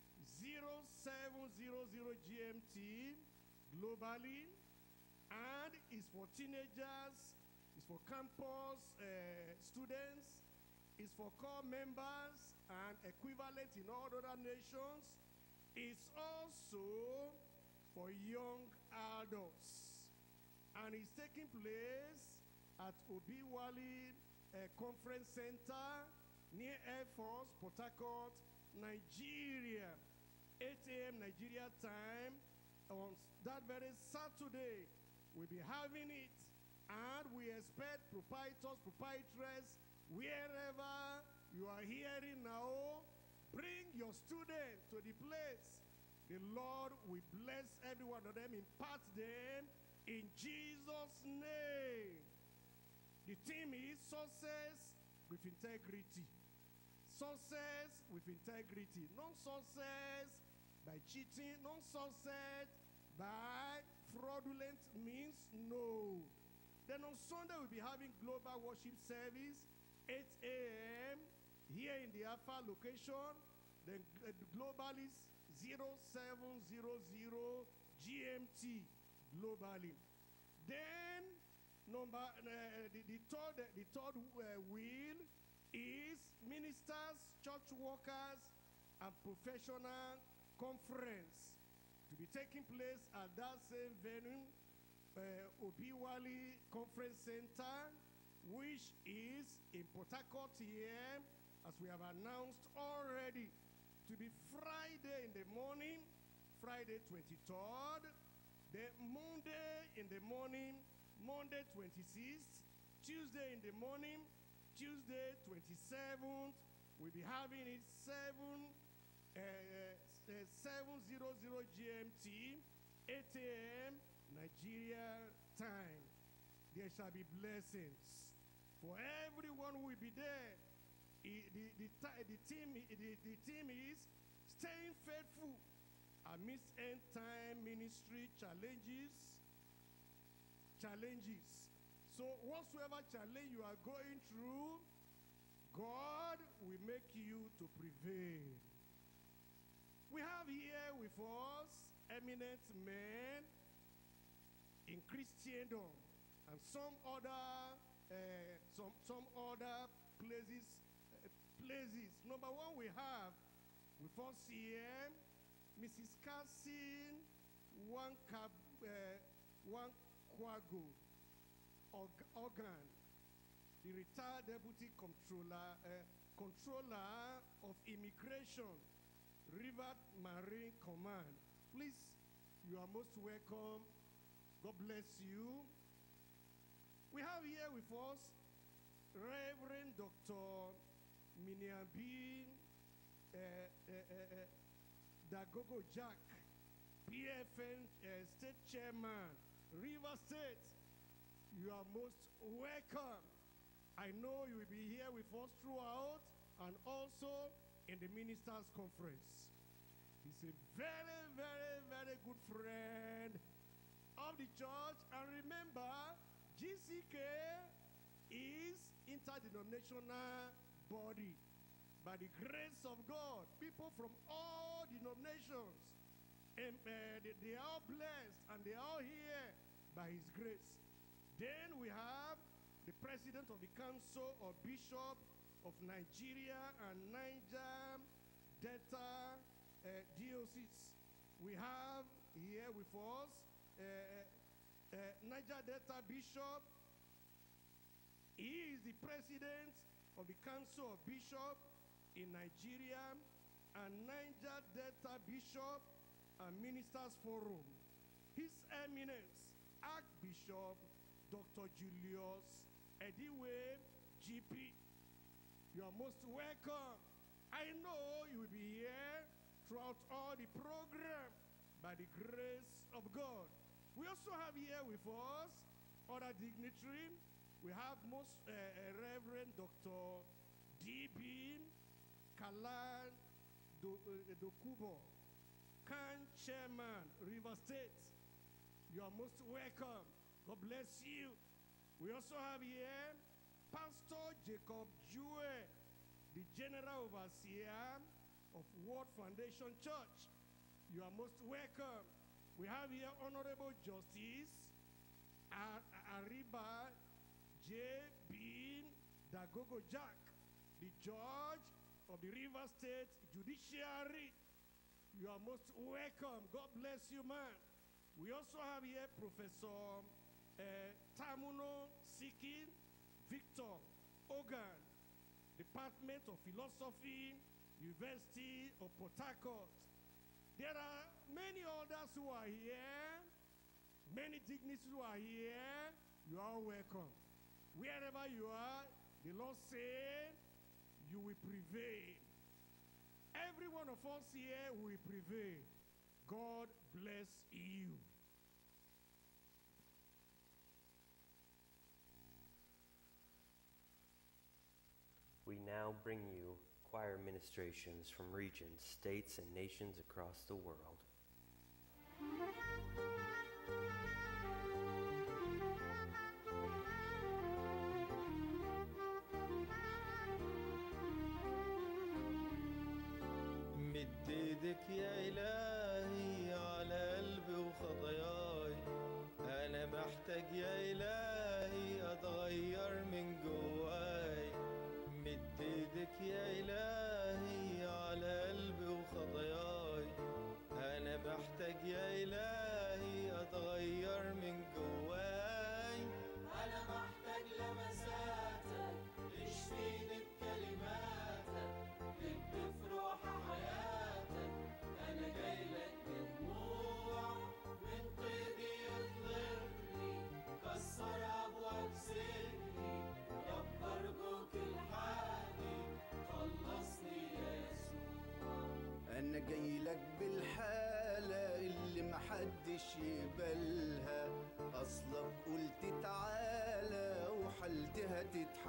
0700 GMT globally, and is for teenagers, is for campus students, is for core members and equivalent in all other nations. It's also for young adults. And it's taking place at Obiwali Conference Center near Air Force, Port Harcourt, Nigeria. 8 a.m. Nigeria time. On that very Saturday, we'll be having it. And we expect proprietors, proprietress, wherever you are hearing now, bring your student to the place. The Lord will bless every one of them, impart them in Jesus' name. The theme is success with integrity. Success with integrity. No success by cheating, no success by fraudulent means, no. Then on Sunday, we'll be having global worship service, 8 a.m. here in the Alpha location. Then global is 0700 GMT globally. Then the third wheel is ministers, church workers, and professional conference to be taking place at that same venue, Obiwali Conference Center, which is in Port Harcourt here, as we have announced already, to be Friday in the morning, Friday 23rd, then Monday in the morning, Monday 26th, Tuesday in the morning, Tuesday 27th. We'll be having it 700 GMT, 8 a.m. Nigeria time. There shall be blessings for everyone who will be there. The theme is staying faithful amidst end time ministry challenges. So whatsoever challenge you are going through, God will make you to prevail. We have here with us eminent men in Christendom and some other places. Number one, we have with us here Mrs. Cassin Wankwago Organ, the retired deputy controller of immigration, River Marine Command. Please, you are most welcome. God bless you. We have here with us Reverend Dr. Miniabi Dagogo Jack, PFN State Chairman, River State. You are most welcome. I know you will be here with us throughout and also in the Ministers' Conference. He's a very, very, very good friend of the church. And remember, GCK is interdenominational body. By the grace of God, people from all denominations And they are all blessed and they are all here by His grace. Then we have the President of the Council of Bishops of Nigeria and Niger Delta Diocese. We have here with us Niger Delta Bishop. He is the President of the Council of Bishops in Nigeria and Niger Delta Bishop and Ministers Forum. His Eminence, Archbishop Dr. Julius Ediwe, GP. You are most welcome. I know you will be here throughout all the program by the grace of God. We also have here with us other dignitaries. We have most Reverend Dr. D.B. Kalan Dokubo, Kan Chairman, River State. You are most welcome. God bless you. We also have here Pastor Jacob Jue, the General Overseer of World Foundation Church. You are most welcome. We have here Honorable Justice Ariba J.B. Dagogo Jack, the Judge of the River State Judiciary. You are most welcome. God bless you, man. We also have here Professor Tamuno Siki Victor Ogan, Department of Philosophy, University of Port Harcourt. There are many others who are here, many dignitaries who are here. You are welcome. Wherever you are, the Lord said, you will prevail. Every one of us here will prevail. God bless you. We now bring you choir ministrations from regions, states, and nations across the world. مد ايدك يا إلهي على قلبي وخطاياي، أنا محتاج يا إلهي أتغير من جواي. مد ايدك يا إلهي على قلبي وخطاياي، أنا محتاج يا إلهي أتغير من جواي. أنا محتاج لمساتك، اشفيني بكلماتك، لب في روح حياتك. أنا جايلك بدموع من قيدي يطلقني، كسر أبواب سجني، رب أرجوك الحقني، خلصني يا يسوع. أنا جايلك بالحالة اللي محدش يقبلها، أصلك قلت تعالى وحالتها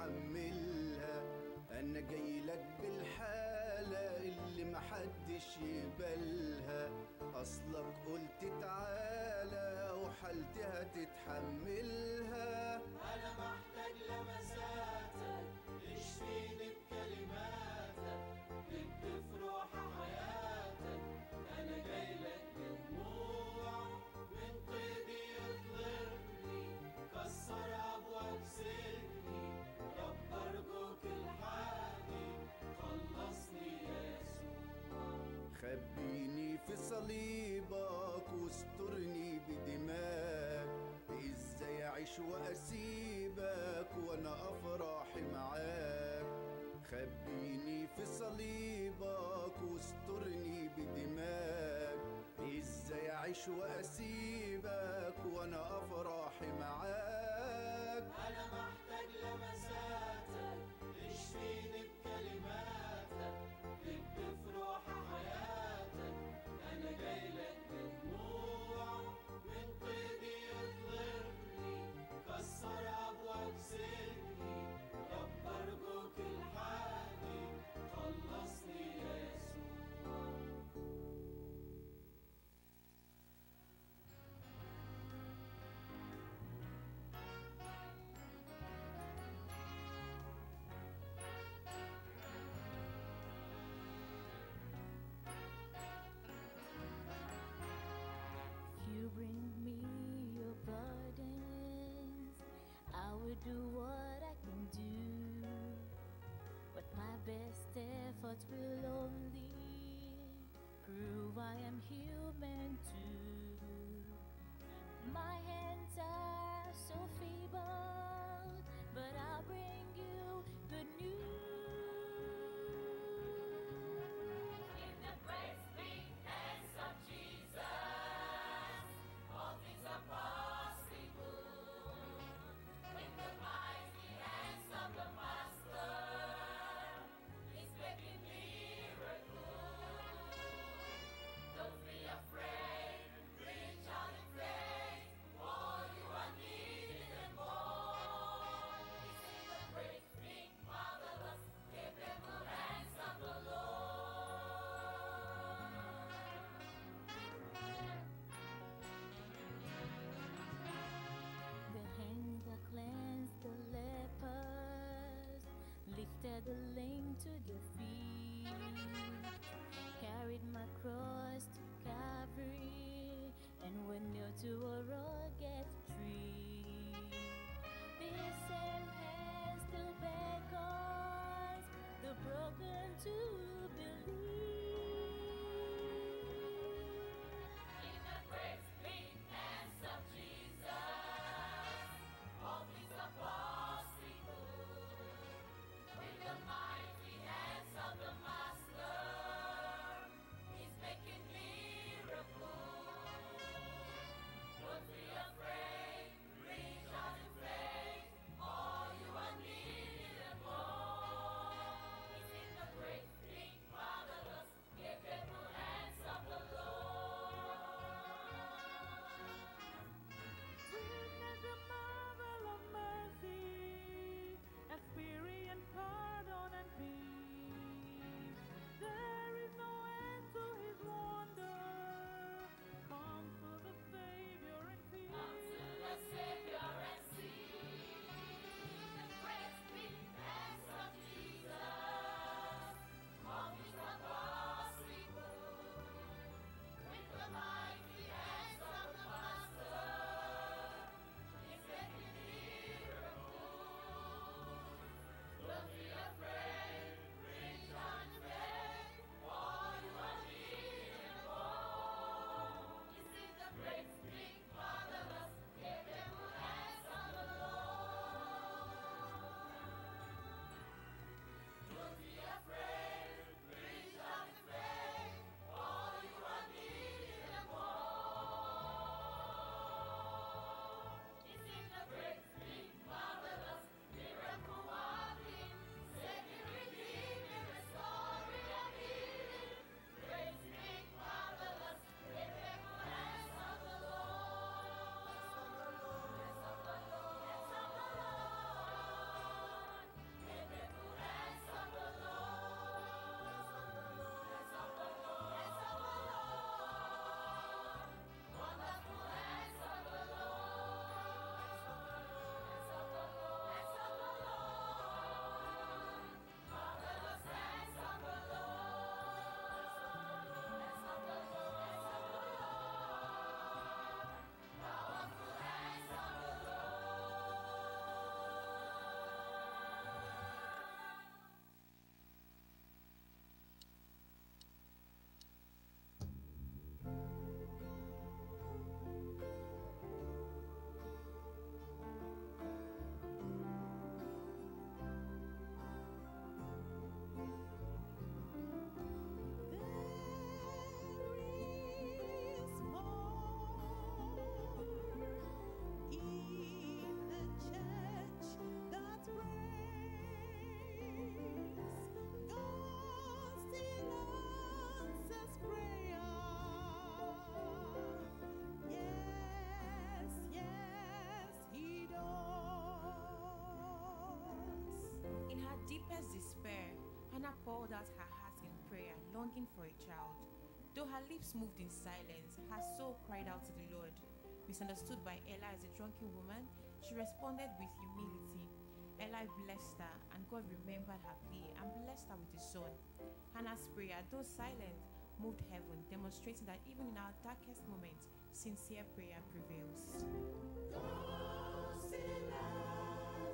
تتحملها. أنا جايلك بالحالة اللي محدش يقبلها، أصلك قلت تعالى وحالتها تتحملها. أنا محتاج لمساتك، اشفيني بكلماتك، لب في روح حياتك. أنا جايلك بدموع من قيدي يطلقني، كسر أبواب سجني، رب أرجوك الحقني، خلصني يا يسوع. خبيني في صليبك واسترني بدماك، ازاي اعيش واسيبك وانا افرح معاك. خبيني في صليبك واسترني بدماك، ازاي اعيش واسيبك وانا افرح معاك. أنا محتاج لمساتك، اشفيني بكلماتك، لب في روح حياتك. أنا جايلك بدموع من قيدي يطلقني، كسر أبواب سجني، رب أرجوك الحقني، خلصني يا يسوع. will do what I can do, but my best efforts will only prove I am human too. My hands are so feeble, but I'll bring you good news. In the praise big hands of Jesus, all things are possible. In the mighty hands of the Master, He's making miracles. Don't be afraid, reach out in faith. All you are needing and more is in the great, big, marvelous, capable hands of the Lord. The hands that cleansed the lepers, lifted the lame to their feet, carried my cross to Calvary, and were nailed to a rugged tree. These same hands still beckons the broken to believe. In the great big hands of Jesus, all things are possible. With the mighty hands of the Master, He's making miracles. Don't be afraid, reach out in faith. All you are needing and more is in the great, big, marvelous, capable hands of the Lord. Witness the marvel of mercy, experience pardon and peace. There is no end to His wonder. Come to the Savior and see. Come to the Savior and see the great big hands of Jesus. All things are possible with the mighty hands of the Master. He's making miracles. Don't be afraid, reach out in faith. All you are needing and more is in the great, big, marvelous, capable hands of the Lord. Don't be afraid, reach out in faith. All you are needing and more is in the great, big, marvelous, miracle working, saving, redeeming, restoring, and healing. Great, big, marvelous, capable hands of the Lord. Hands of the Lord. Hands of the Lord. Capable hands of the Lord. Hands of the Lord. Hands of the Lord. Wonderful hands of the Lord. Hands of the Lord. Hands of the Lord. Marvelous hands of the Lord. Hands of the Lord. Hands of the Lord. Powerful hands of the In her deepest despair, Hannah poured out her heart in prayer, longing for a child. Though her lips moved in silence, her soul cried out to the Lord. Misunderstood by Eli as a drunken woman, she responded with humility. Eli blessed her, and God remembered her plea and blessed her with a son. Hannah's prayer, though silent, moved heaven, demonstrating that even in our darkest moments, sincere prayer prevails. God still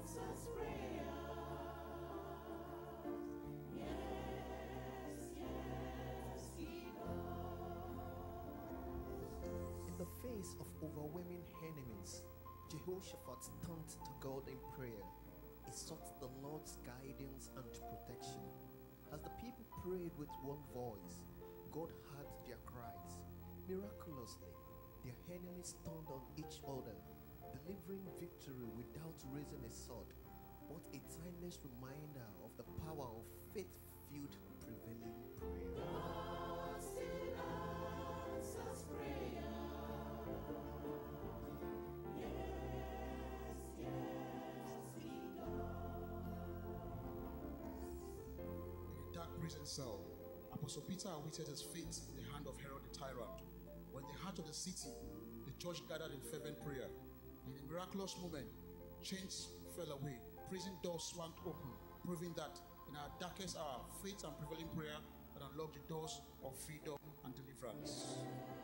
face of overwhelming enemies, Jehoshaphat turned to God in prayer. He sought the Lord's guidance and protection. As the people prayed with one voice, God heard their cries. Miraculously, their enemies turned on each other, delivering victory without raising a sword. What a timeless reminder of the power of faith-filled prevailing prayer. God still answers prayer. Yes, yes, He In a dark prison cell, Apostle Peter awaited his fate in the hand of Herod the tyrant. When the heart of the city, the church gathered in fervent prayer. In a miraculous moment, chains fell away, prison doors swung open, proving that in our darkest hour, faith and prevailing prayer can unlock the doors of freedom and deliverance.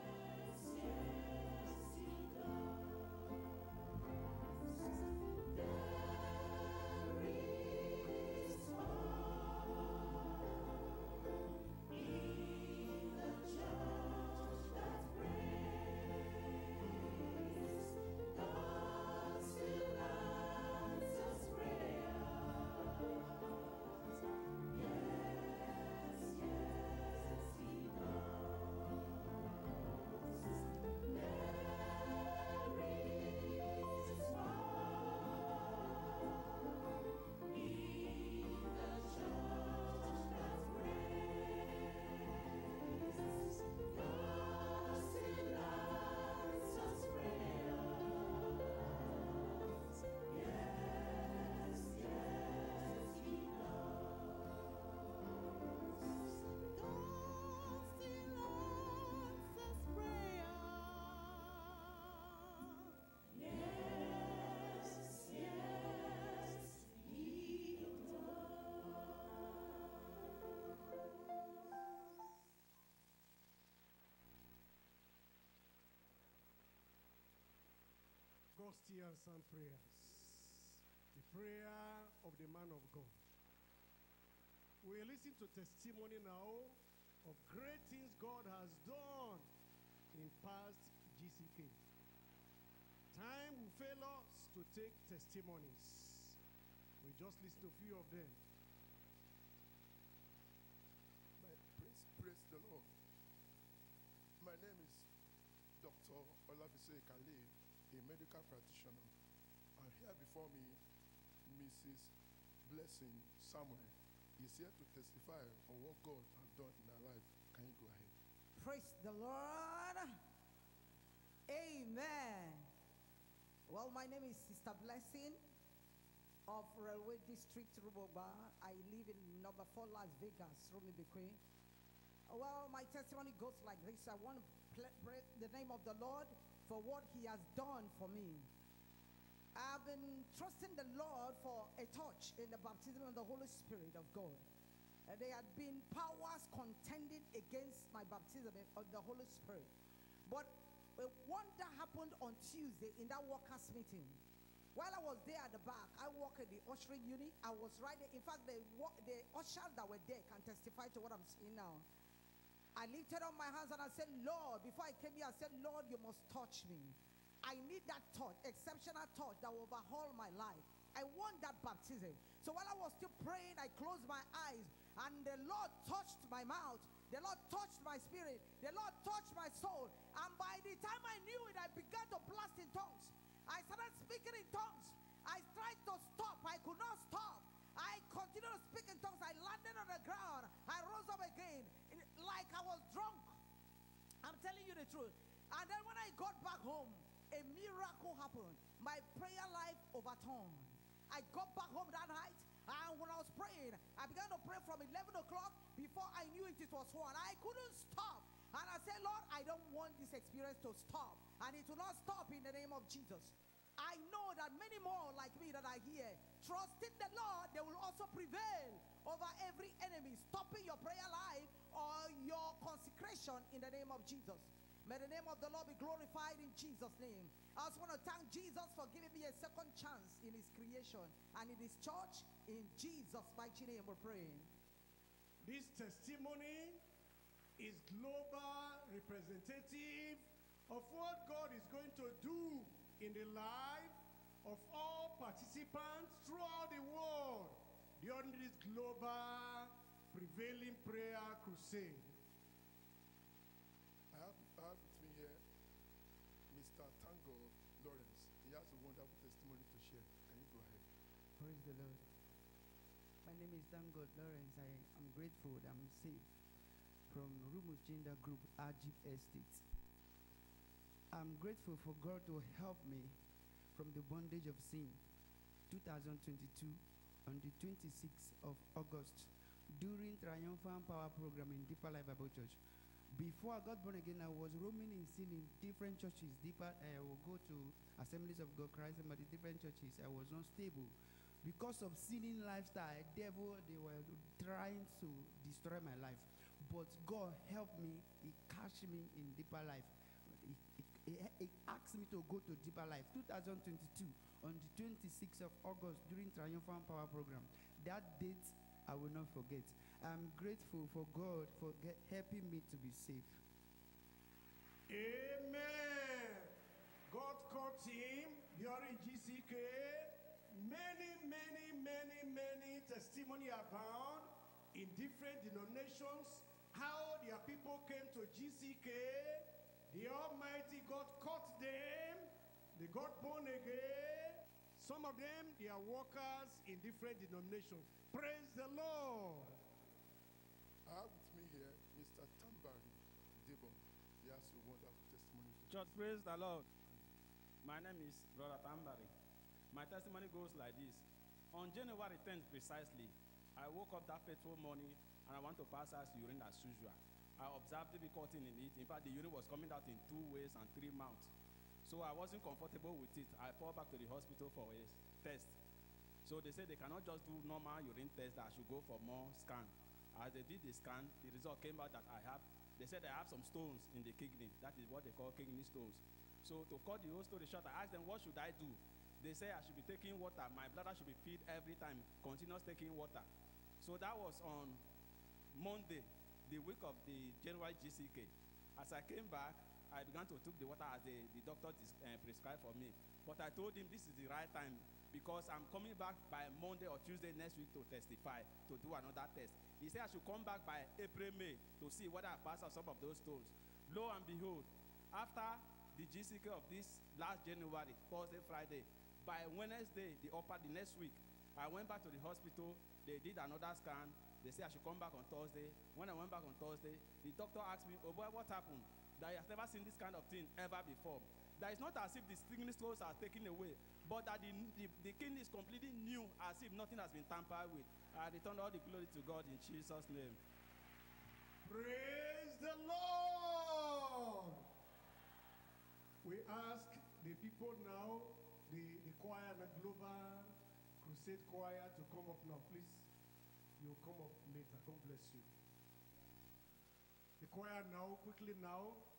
God still answers prayers. The prayer of the man of God. We listen to testimony now of great things God has done in past GCK. Time will fail us to take testimonies. We just listen to a few of them. Praise the Lord. My name is Dr. Olabisi Kale, a medical practitioner. And here before me, Mrs. Blessing Samuel is here to testify on what God has done in her life. Can you go ahead? Praise the Lord. Amen. Well, my name is Sister Blessing of Railway District, Ruboba. I live in number 4 Las Vegas, Rumibikwe. Well, my testimony goes like this. I want to praise the name of the Lord for what He has done for me. I've been trusting the Lord for a touch in the baptism of the Holy Spirit of God. There had been powers contending against my baptism of the Holy Spirit. But a wonder happened on Tuesday in that workers' meeting. While I was there at the back, I work at the ushering unit. I was right there. In fact, the ushers that were there can testify to what I'm saying now. I lifted up my hands and I said, Lord, before I came here, I said, Lord, you must touch me. I need that touch, exceptional touch that will overhaul my life. I want that baptism. So while I was still praying, I closed my eyes and the Lord touched my mouth. The Lord touched my spirit. The Lord touched my soul. And by the time I knew it, I began to blast in tongues. I started speaking in tongues. I tried to stop. I could not stop. I continued to speak in tongues. I landed on the ground. I rose up again like I was drunk. I'm telling you the truth. And then when I got back home, a miracle happened. My prayer life overturned. I got back home that night, and when I was praying, I began to pray from 11 o'clock. Before I knew it, it was 1. I couldn't stop. And I said, Lord, I don't want this experience to stop. And it will not stop in the name of Jesus. I know that many more like me that are here, trusting the Lord, they will also prevail over every enemy, stopping your prayer life or your consecration in the name of Jesus. May the name of the Lord be glorified in Jesus' name. I also want to thank Jesus for giving me a second chance in His creation and in His church. In Jesus' mighty name we're praying. This testimony is global representative of what God is going to do in the life of all participants throughout the world during this global prevailing prayer crusade. I have with me here Mr. Tango Lawrence. He has a wonderful testimony to share. Can you go ahead? Praise the Lord. My name is Dango Lawrence. I am grateful that I'm saved from Rumus Gender Group, Ajib Estate. I'm grateful for God to help me from the bondage of sin. 2022, on the 26th of August, during Triumphant Power Program in Deeper Life Bible Church. Before I got born again, I was roaming in sin in different churches. I will go to Assemblies of God Christ, but the different churches. I was not stable. Because of sinning lifestyle, devil, they were trying to destroy my life. But God helped me. He catched me in Deeper Life. He asked me to go to Deeper Life. 2022, on the 26th of August, during Triumphant Power Program. That date, I will not forget. I'm grateful for God for helping me to be safe. Amen. God caught him during GCK. Many testimony abound in different denominations. How their people came to GCK. The Almighty God caught them. They got born again. Some of them, they are workers in different denominations. Praise the Lord. I have with me here Mr. Tambari Debo. He has a wonderful testimony to Church, praise the Lord. My name is Brother Tambari. My testimony goes like this. On January 10th precisely, I woke up that fateful morning and I want to pass as urine as usual. I observed difficulty in it. In fact, the urine was coming out in 2 ways and 3 mouths. So I wasn't comfortable with it. I fall back to the hospital for a test. So they said they cannot just do normal urine test, that I should go for more scan. As they did the scan, the result came out that they said I have some stones in the kidney. That is what they call kidney stones. So to cut the whole story short, I asked them, what should I do? They say I should be taking water. My bladder should be filled every time, continuous taking water. So that was on Monday, the week of the January GCK. As I came back, I began to take the water as the doctor prescribed for me. But I told him this is the right time because I'm coming back by Monday or Tuesday next week to testify, to do another test. He said I should come back by April, May to see whether I pass out some of those stones. Lo and behold, after the GCK of this last January, Thursday, Friday, by Wednesday, the next week, I went back to the hospital. They did another scan. They said I should come back on Thursday. When I went back on Thursday, the doctor asked me, oh boy, what happened? That he has never seen this kind of thing ever before. That it's not as if the kidney stones are taken away, but that the kidney is completely new, as if nothing has been tampered with. I return all the glory to God in Jesus' name. Praise the Lord. We ask the people now, the choir, the Global Crusade Choir, to come up now, please. You'll come up later. God bless you. The choir now, quickly now.